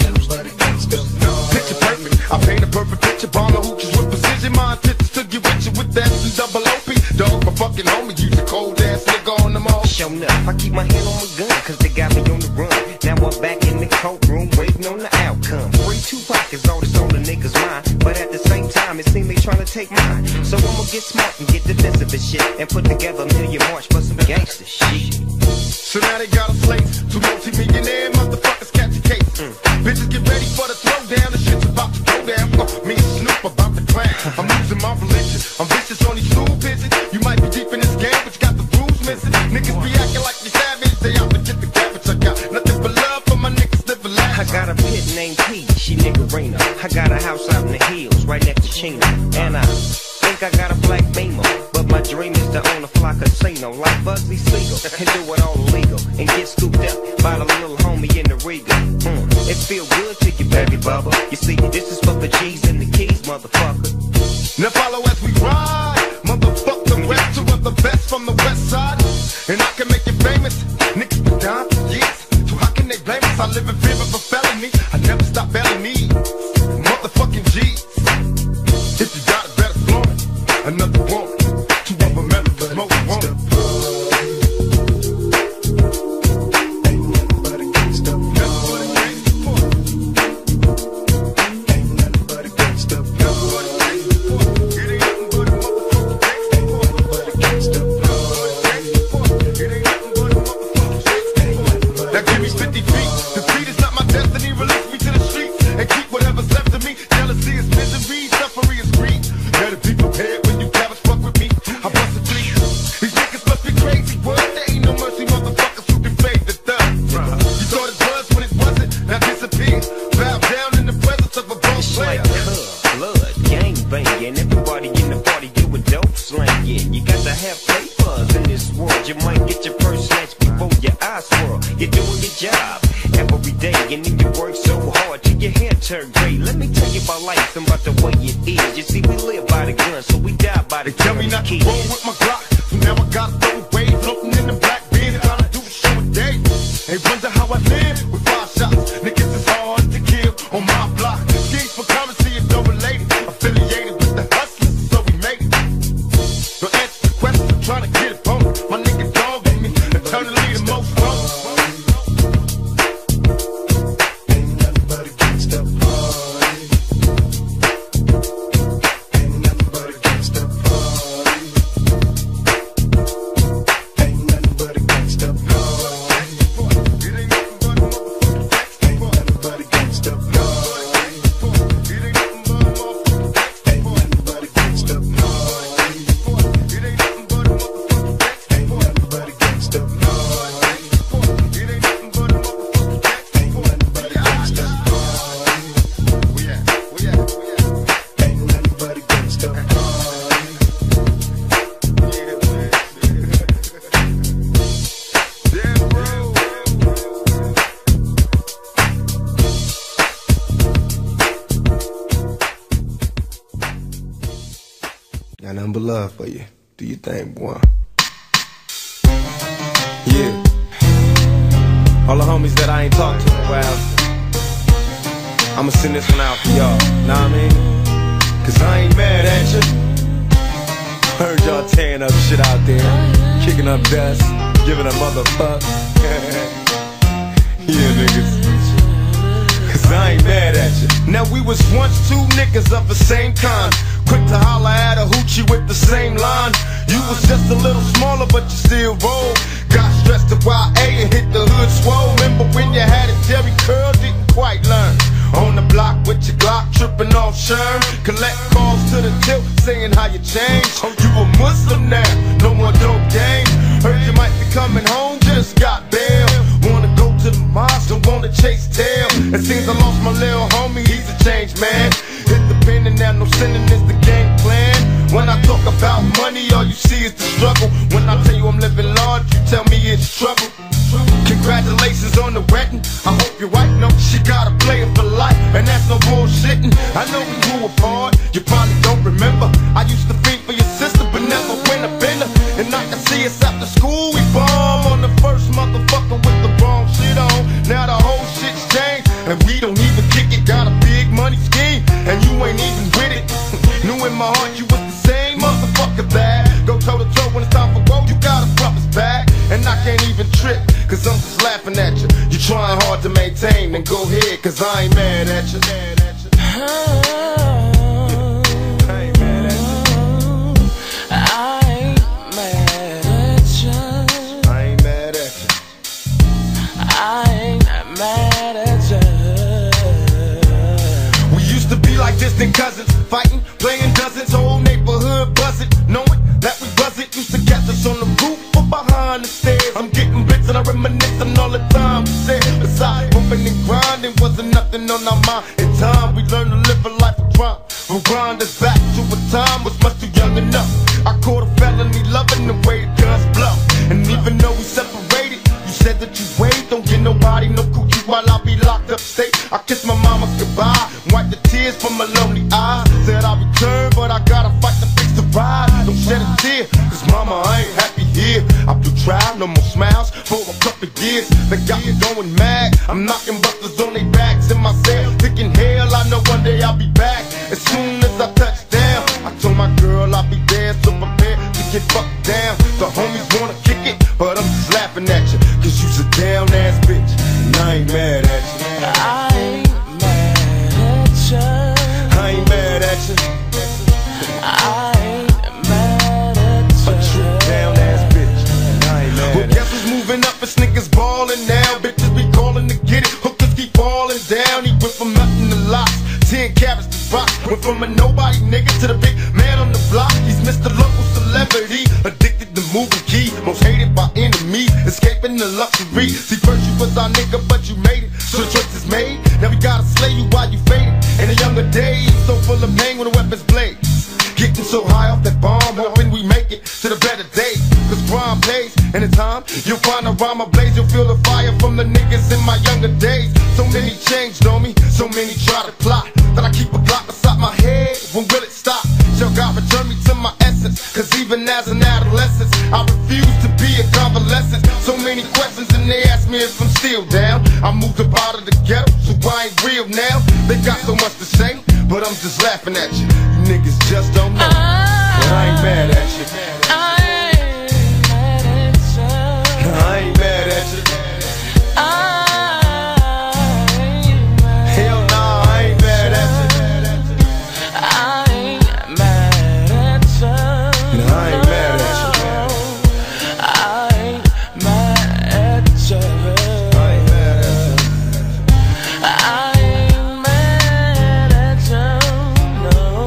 Picture perfect. I paint a perfect picture. Bomb the hoochies with precision. My intentions to get with you with that double O P. Dog, my fucking homie. Use a cold ass nigga on them all. Show enough. I keep my hand on my gun, cause they got me on the run. Now I'm back in the courtroom, waiting on the outcome. Free Tupac is all that's on the niggas' mind, but at the same time, it seems they tryna take mine. So I'ma get smart and get defensive and shit, and put together a million march for some gangster shit. So now they got a slate, two multi-millionaire motherfuckers catch a case. Mm. Bitches get ready for the throwdown, the shit's about to go down. Uh, me and Snoop about to clown. I'm losing my religion, I'm vicious on these stool bitches. You might be deep in this game, but you got the rules missing. Niggas be acting like they savage, they out to get the cabbage. I got nothing but love for my niggas living life. I got a pit named P, she niggerina. I got a house out in the hills, right next to Chino. And I think I got a black Beamer, but my dream is to own a fly casino like Bugsy Siegel and do it all illegal and get scooped up by the little homie in the Regal. Mm, it feel good to you, baby bubba. You see, this is for the G's and the keys, motherfucker. Now follow as we ride, motherfuck the rest, two of the best from the west side. And I can make you famous, niggas been down for years. So how can they blame us? I live in fear of a felony, I never stop belling me, motherfucking G's. If you got it, better floor it, another woman, two of America's most wanted. love for you. Do your thing, boy. Yeah. All the homies that I ain't talked to in a while, I'ma send this one out for y'all, know what I mean? Cause I ain't mad at you. Heard y'all tearing up shit out there, kicking up dust, giving a motherfuck. Yeah, niggas. Cause I ain't mad at you. Now we was once two niggas of the same kind, quick to holler at a hoochie with the same line. You was just a little smaller, but you still roll. Got stressed to Y A and hit the hood swole. Remember when you had a Jerry curl, didn't quite learn. On the block with your Glock, tripping off Sherm. Collect calls to the tilt, saying how you changed. Oh, you a Muslim now, no more dope game. Heard you might be coming home, just got bail. Wanna go to the mosque, don't wanna chase tail. It seems I lost my little homie, he's a changed man. Hit the pen and now no sinning is the game plan. When I talk about money, all you see is the struggle. When I tell you I'm living large, you tell me it's trouble. Congratulations on the wedding. I hope your wife knows she got a player for life, and that's no bullshitting. I know we grew apart, you probably don't remember. I used to think for your sister, but never went a bender. And I can see us after school, we bomb on the first motherfucker with the wrong shit on. Now the whole shit's changed, and we don't even kick it. Got a big money scheme, and you ain't even with it. Knew in my heart you was the same motherfucker that go toe to toe when it's time for woe. You got a brother's back, and I can't even trip, cause I'm just laughing at you. You trying hard to maintain, then go ahead, cause I ain't mad at you. Mad at you. I ain't mad at you. I ain't mad at you. I ain't mad at you. I ain't mad at you. We used to be like distant cousins, fighting, playing dozens, whole neighborhood buzzing, knowing that we wasn't. Used to catch us on the roof or behind the stairs. I'm getting bits and I reminiscing all the time we said. Besides bumping and grinding, wasn't nothing on our mind. In time we learned to live a life of crime. We'll grind us back to a time was much too young enough. I caught a felony loving the way the guns blow. And even though we separated, you said that you wait, don't get nobody no coochie while I be locked up state. I kissed my mama goodbye, wiped the tears from my lonely eyes. Said I'll return, but I gotta fight to fix the ride. Don't shed a tear, cause mama, I ain't happy here. I do try, no more smiles for a couple years. They got me going mad, I'm knocking busters on their backs in my cell, thinking hell, I know one day I'll be back. As soon as I touch down, I told my girl I'll be there, so prepared to get fucked down. The homies wanna kick it, but I'm just laughing at you, cause you's a down ass bitch, and I ain't mad at you. I ain't mad at you. I ain't mad at you. I ain't mad at you. A true down ass bitch, and I ain't mad Well, at you. guess who's moving up? It's niggas ballin' now. Bitches be callin' to get it. Hookers keep falling down. He went from nothing to lots. Ten carats to rock. Went from a nobody nigga to the big man on the block. He's Mister Local Celebrity. Addicted to moving key. Most hated by enemies. Escaping the luxury. See, first you was our nigga, but you made it. So the choice is made. Now we gotta slay you while you faded. In the younger days, so full of pain when the weapons blaze. Getting so high off that bomb, hoping we make it to the better days. Cause crime pays, and in time, you'll find a rhyme ablaze. You'll feel the fire from the niggas in my younger days. So many changed on me, so many try to plot. That I keep a Glock beside my head, when will it stop? Shall God return me to my essence? Cause even as an adolescent, I refuse to be a convalescent. So many questions and they ask me if I'm still down. I moved up out of the ghetto, so I ain't real now. They got so much to say, but I'm just laughing at you. You niggas just don't know, but I ain't mad at you. I ain't mad at you. I ain't mad at you. I Hell nah, I ain't mad at you. I ain't mad at you. No, I ain't mad at you. I ain't mad at you. I ain't mad at you. I ain't mad at you. No,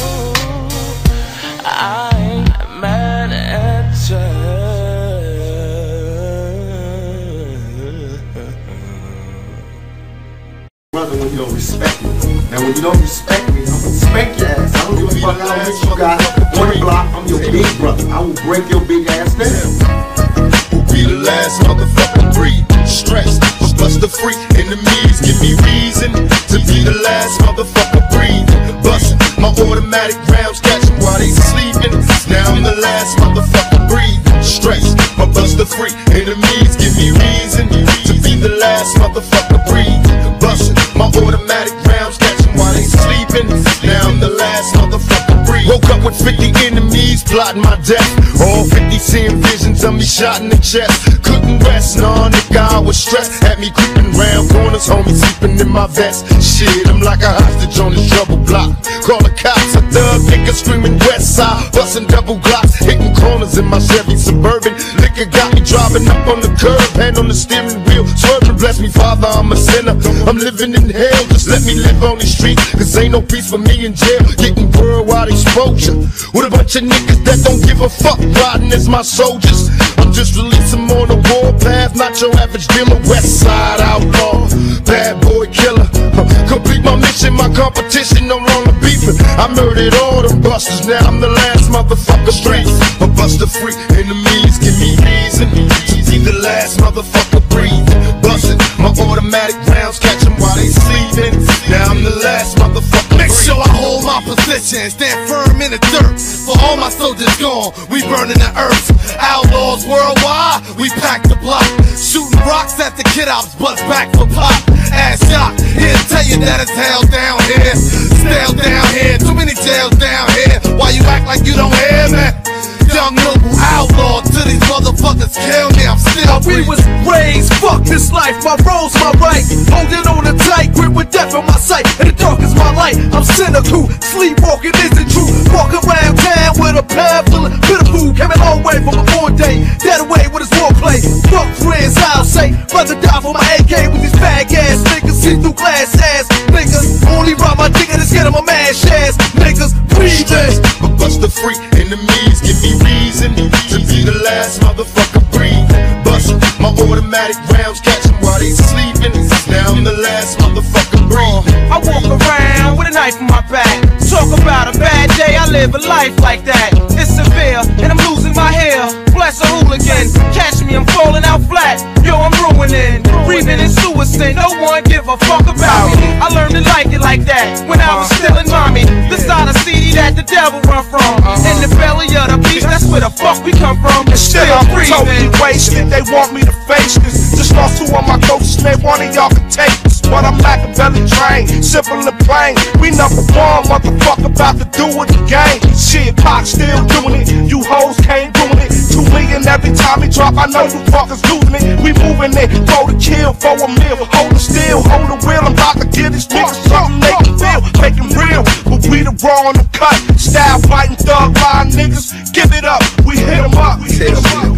I ain't mad at you. Brother, when you don't respect me. Now when you don't respect me, I'm gonna spank your ass. I don't give a fuck how much you got. One block, I'm your big brother. I will break your big ass down. We'll be the last motherfucking breed. Stressed, but bust the free. Enemies give me reason to be the last motherfucker breed. Bustin' my automatic rounds, catch 'em while they sleeping. Now I'm the last motherfucker breathing. Stress, but bust the free. Enemies give me reason to be the last motherfucker breathing. Bustin' my automatic rounds, catch them while they sleeping. Now I'm the last motherfucker breathing. Woke up with fifty enemies plotting my death. All fifty seeing visions of me shot in the chest. Couldn't rest, nah, nigga, I was stressed. Had me creeping round corners, homie sleeping in my vest. Shit, I'm like a hostage on this trouble block. Call the cops, a thug nigga screaming west side. Busting double glocks, hitting corners in my Chevy Suburban. Liquor got me driving up on the curb, hand on the steering wheel, swerving. Bless me, Father, I'm a sinner. I'm living in hell, just let me live on these streets. Cause ain't no peace for me in jail. Getting worldwide exposure with a bunch of niggas that don't give a fuck, riding as my soldiers. I'm just releasing on the warpath, not your average dealer. West side outlaw, bad boy killer. Complete my mission, my competition, no longer beefing. I murdered all them busters, now I'm the last motherfucker straight. A buster free, enemies give me reason to be the last motherfucker breathing. Bustin' my automatic rounds, catch them while they sleeping. Now I'm the last motherfucker. Make sure I hold my position, stand firm in the dirt. For all my soldiers gone, we burning the earth. Outlaws worldwide, we pack the block. Shooting rocks at the kid ops, bust back for pop. Ass shot, here to tell you that it's hell down here. Stale down here, too many jails down here. Why you act like you don't hear me? Young noble outlaw, till these motherfuckers kill me, I'm still We was raised, fuck this life, my role's my right. Holding on a tight grip with death in my sight. And the dark is my light, I'm cynical. Sleepwalking isn't true. Walk around town with a pad full of bitter food. Came a long way from a born day, dead away with his warplay. Fuck friends, I'll say, brother die for my A K with these fag ass niggas. See through glass ass niggas. Only rob my dick and it's get him a mad ass niggas. Breathing. But bust the free, enemies give me reason to be the last motherfucker breathing. Bust my automatic rounds, catch them while they sleeping. Now I'm the last motherfucker breathing. I walk around with a knife in my back. Talk about a bad day, I live a life like that. It's severe, and I'm losing my hair. Bless a hooligan, catch me, I'm falling out flat. Yo, I'm ruining, breathing in suicide. No one give a fuck about me. I learned to like it like that when I was still in mommy. The side of C D that the devil run from. In the belly of the beast, that's where the fuck we come from. And still I'm breathing. totally wasted, they want me to face this. Just lost two of my coaches, man, one of y'all can take this. But I'm Machiavelli trained, simple and plain. We number one, motherfucker, about to do it again. Shit, Pac still doing it, you hoes can't doing it. Two million every time we drop, I know you fuckers losing it. We moving it, go to kill for a meal. Hold it still, hold the wheel, I'm about to give these niggas something they can feel. Make them real, but we the raw on the cut. Style fighting thug line niggas, give it up, we hit them up. We hit them up.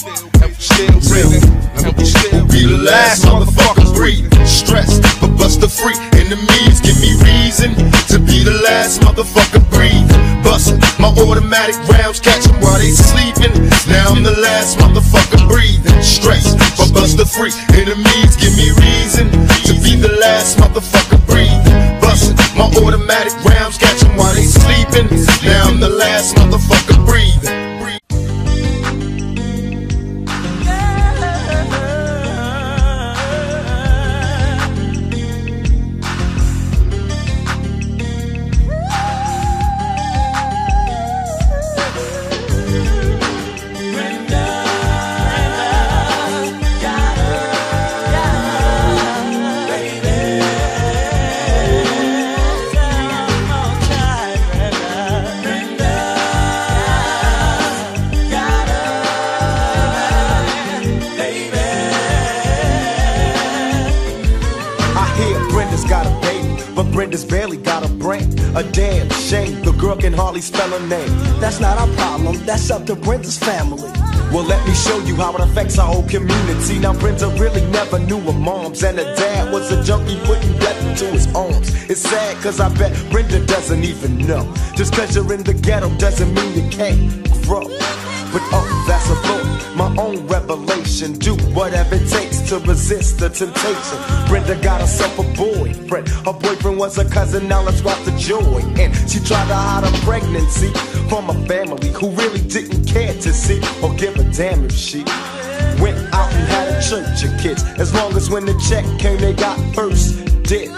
Still real, still be the last motherfucker breathing. Stressed, but bust the free, enemies give me reason to be the last motherfucker breathing. Bustin' my automatic rounds, catch them while they sleeping. Now I'm the last motherfucker breathing. Stressed, but bust the free, enemies give me reason to be the last motherfucker breathing. Bustin' my automatic rounds, catch them while they sleeping. Now I'm the last motherfucker breathing. Brenda's barely got a brain. A damn shame, the girl can hardly spell her name. That's not our problem, that's up to Brenda's family. Well, let me show you how it affects our whole community. Now, Brenda really never knew her moms, and her dad was a junkie putting death into his arms. It's sad, cause I bet Brenda doesn't even know. Just cause you're in the ghetto doesn't mean you can't grow. But oh, that's a thought, my own revelation. Do whatever it takes to resist the temptation. Brenda got herself a boyfriend. Her boyfriend was her cousin, now let's watch the joy. And she tried to hide her pregnancy from a family who really didn't care to see or give a damn if she went out and had a church of kids. As long as when the check came, they got first dibs.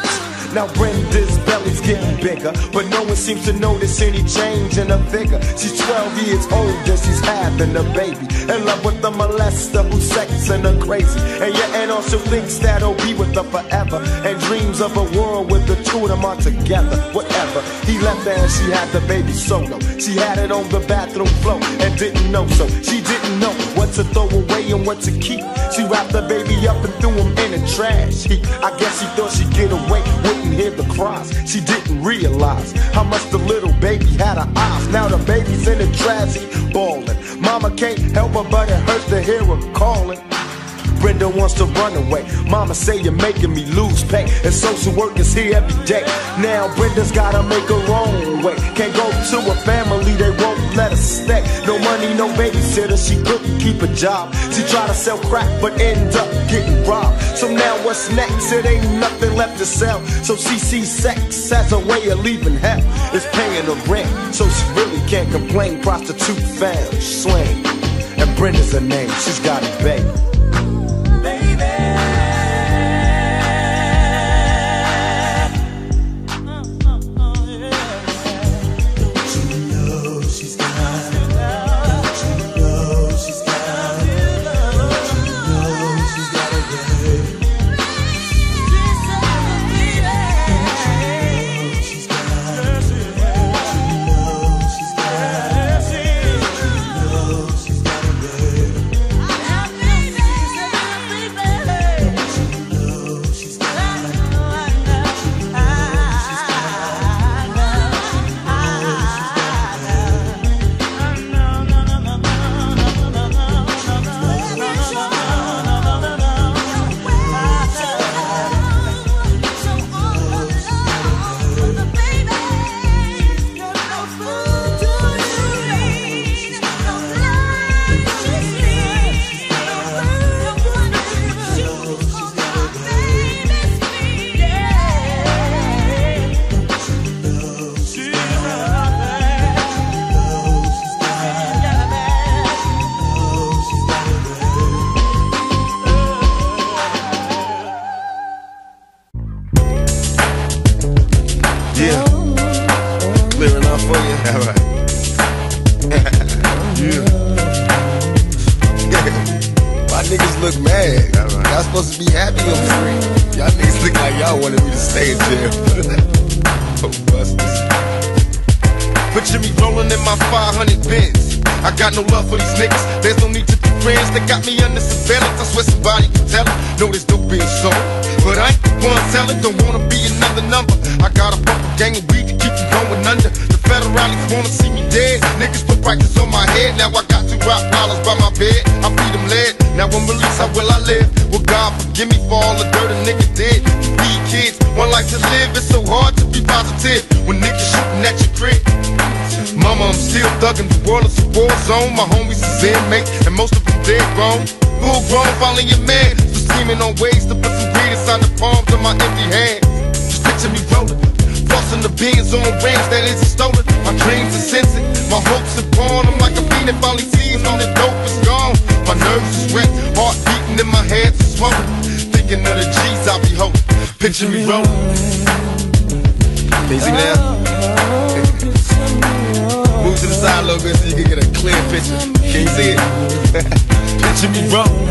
Now Brenda's belly's getting bigger, but no one seems to notice any change in her figure. She's twelve years old and she's having a baby, in love with a molester who's sexing her crazy. And your aunt also thinks that he'll be with her forever, and dreams of a world with the two of them are together. Whatever, he left her and she had the baby solo. She had it on the bathroom floor and didn't know, so she didn't know what to throw away and what to keep. She wrapped the baby up and threw him in the trash heap. I guess she thought she'd get away, wouldn't hear the cries. She didn't realize how much the little baby had her eyes. Now the baby's in the trash heap, bawling. Mama can't help her, but it hurts to hear her calling. Brenda wants to run away. Mama say you're making me lose pay, and social work is here every day. Now Brenda's gotta make her own way. Can't go to a family, they won't let her stay. No money, no babysitter, she couldn't keep a job. She tried to sell crack, but ended up getting robbed. So now what's next? It ain't nothing left to sell. So she sees sex as a way of leaving hell. It's paying the rent, so she really can't complain. Prostitute fam, slang, and Brenda's her name. She's got a baby. My homies is inmates, and most of them dead grown. Full grown, following your man. Still scheming on ways to put some greed inside the palms of my empty hands. Just picture me rolling, flossing the beans on range that isn't stolen. My dreams are sensing, my hopes are born. I'm like a fiend that finally sees all the dope is gone. My nerves is wrecked, heart beating in my hands is swollen. Thinking of the G's I be holding. Picture me rolling. Can you see me now? Move to the side a little bit so you can get a clear picture. Can you see it? Picture me rolling.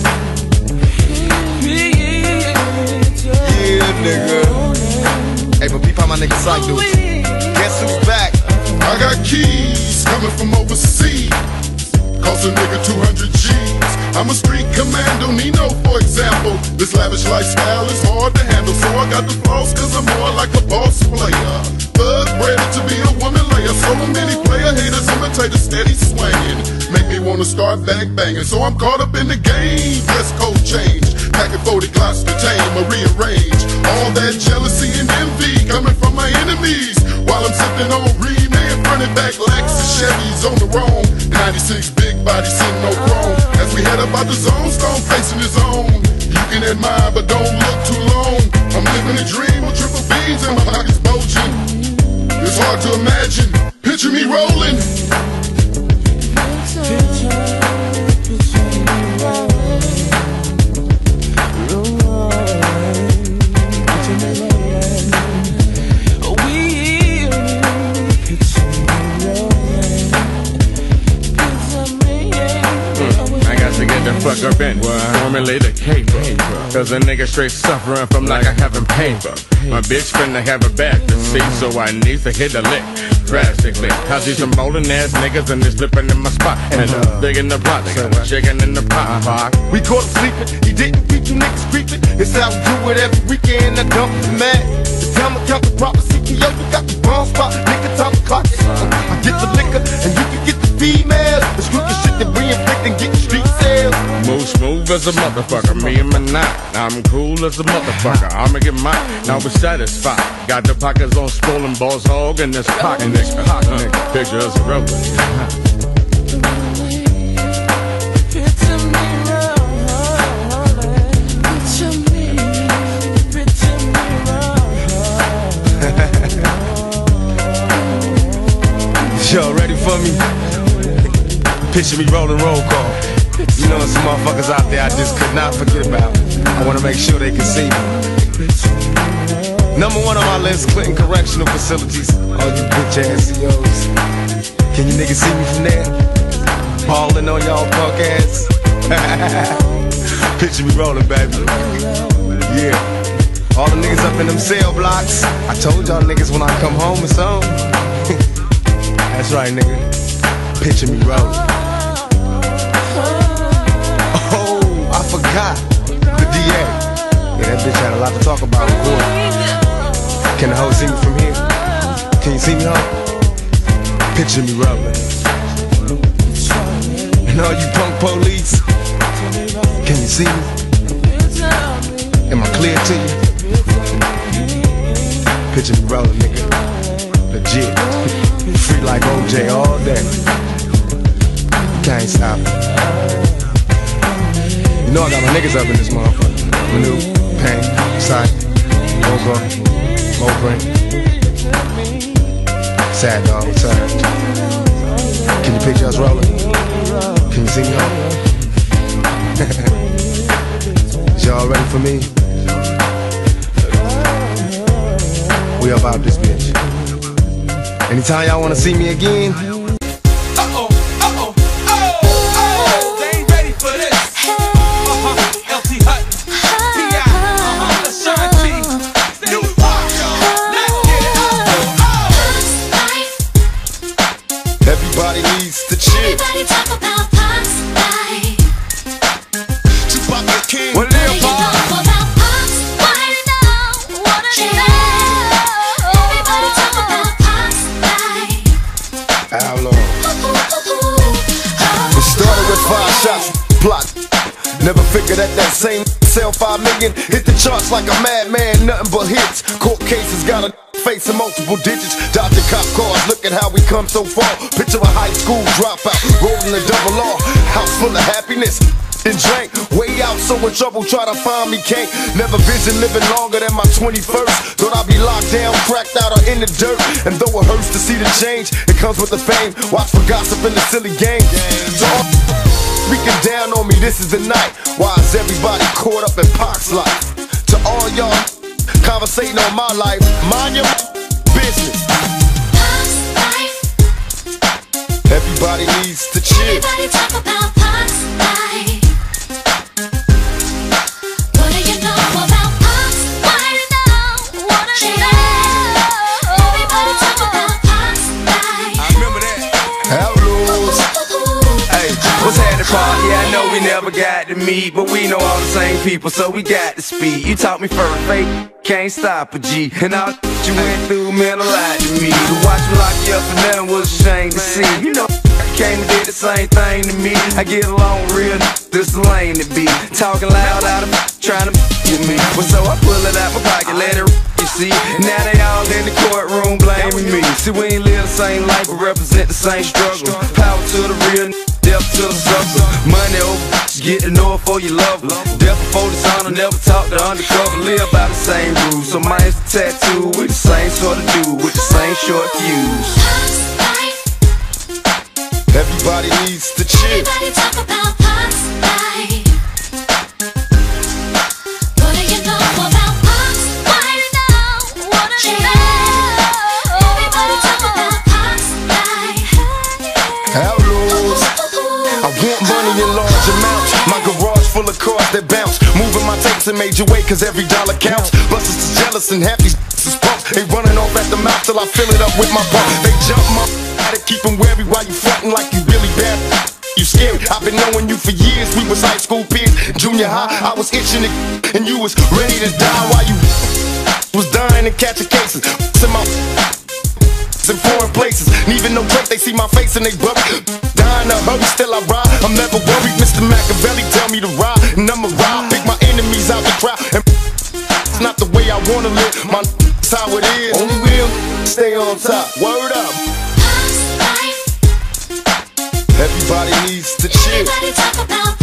Yeah, nigga. Hey, but peep how my nigga Psych do it. Guess who's back? I got keys coming from overseas. Cost a nigga two hundred G's. I'm a street commando, Nino, for example. This lavish lifestyle is hard to handle, so I got the flaws cause I'm more like a boss player. Thug ready to be a woman layer. So many player haters, imitators steady swinging. Make me wanna start back banging. So I'm caught up in the game. Dress code change. Packing forty glocks to tame or rearrange. All that jealousy and envy coming from my enemies. While I'm sipping on remade, running back Lexus Chevys on the roam. ninety-six big body sitting no chrome. As we head up out the zone, Stone facing his own. You can admire, but don't look too long. I'm living a dream with triple beans and my pockets bulging. It's hard to imagine. Picture me rolling. Especially the caper. Cause a nigga straight suffering from like I haven't paper. My bitch finna have a back to see, so I need to hit a lick drastically. I see some rolling ass niggas and they slipping in my spot. And uh, big in the pot, chicken in the pot pot. We caught him sleeping, he didn't beat you niggas creeping. It's how we do it every weekend, I dump the man. The time I count the proper C P O, you got the wrong spot. Nigga, time the clock is on. I get the liquor and you can get the female. The scripture shit that we inflict and get the street sales. Move smooth as a motherfucker, me and my knot. I'm cool as a motherfucker, I'ma get mine. Now we're satisfied. Got the pockets on swollen balls hog in this pocket, nigga. Uh, picture us rolling. Y'all ready for me? Picture me rolling roll call. You know some motherfuckers out there I just could not forget about. I wanna make sure they can see me. Number one on my list, Clinton Correctional Facilities. All you bitch ass C Os. Can you niggas see me from there? Ballin' on y'all punk ass. Picture me rolling, baby. Yeah. All the niggas up in them cell blocks. I told y'all niggas when I come home it's on. That's right, nigga. Picture me rolling. Oh, I forgot. The D A. Yeah, that bitch had a lot to talk about in court. Can the hoe see me from here? Can you see me, hoe? Picture me rolling. And all you punk police, can you see me? Am I clear to you? Picture me rolling, nigga. Legit. Free like O J all day. Can't stop it. You know I got my niggas up in this motherfucker. Manu, Pain, Sight, Mogo, Moprin. Sad dog, return. Can you picture us rolling? Can you see me on? Y'all ready for me? We about this bitch. Anytime y'all wanna see me again, Uh-oh, uh-oh, oh, they ain't ready for this. Uh-huh, L T Hut, T I, uh-huh, Ashanti, New Rock, let's get it. Everybody needs to chill. Everybody talk about Pac's life. Tupac the king. What do you know about Pac's life now? Wanna know? Everybody talk about Pac's life. Outlaw. It started with five shots, plot. Never figured that that same sell five million. Hit the charts like a madman, nothing but hits. Court cases got a facing multiple digits. Dodging cop cars, look at how we come so far. Picture a high school dropout, rolling a double R. House full of happiness. And drank, way out, so in trouble, try to find me, can't. Never vision living longer than my twenty-first. Thought I'd be locked down, cracked out, or in the dirt. And though it hurts to see the change, it comes with the fame. Watch for gossip in the silly game. So all speaking down on me, this is the night. Why is everybody caught up in Pac's life? To all y'all conversating on my life, mind your business. Pac's life. Everybody needs to chill. Everybody talk about Pac's life. What do you know about Pac's life now? Wanna know? Everybody talk about Pac's life. I remember that. Outlaws. Hey, what's happening, Paul? Yeah, I know we never got to meet, but we know all the same people, so we got to speak. You taught me first, fake, can't stop a G. And all the you went through meant a lot to me. To watch me lock you up and nothing was a shame to see. You know, came and did the same thing to me. I get along real, this the lane to be. Talking loud out of trying to with me. Well, so I pull it out my pocket, let it you see. Now they all in the courtroom blaming me. See, we ain't live the same life, but represent the same struggle. Power to the real, death to the sucker. Money over, get to know it for you love her. Death before dishonor, never talk to undercover. Live by the same rules, so mine's the tattoo with the same sort of dude, with the same short fuse. Everybody needs to chill. Everybody talk about Pac's life. What do you know about Pac's life now? Wanna know? Everybody talk about Pac's life. Outlaws. I want money in large amounts. My garage full of cars that bounce. ounce. Moving my tapes in major way, cause every dollar counts. Busters is jealous and half these is pumps. They running off at the mouth till I fill it up with my pump. They jump my to keep them wary while you frontin' like you really bad. You scary, I've been knowing you for years. We was high school peers, junior high. I was itching it, and you was ready to die while you was dying and catching cases. In my in foreign places, and even no break, they see my face and they bury. Dying a hurry, still I ride. I'm never worried. Mister Machiavelli tell me to ride, and I'ma ride. Pick my enemies out the crowd, and it's not the way I wanna live. My it's how it is. Only real stay on top. Word up. Life. Everybody needs to chill. Everybody talk about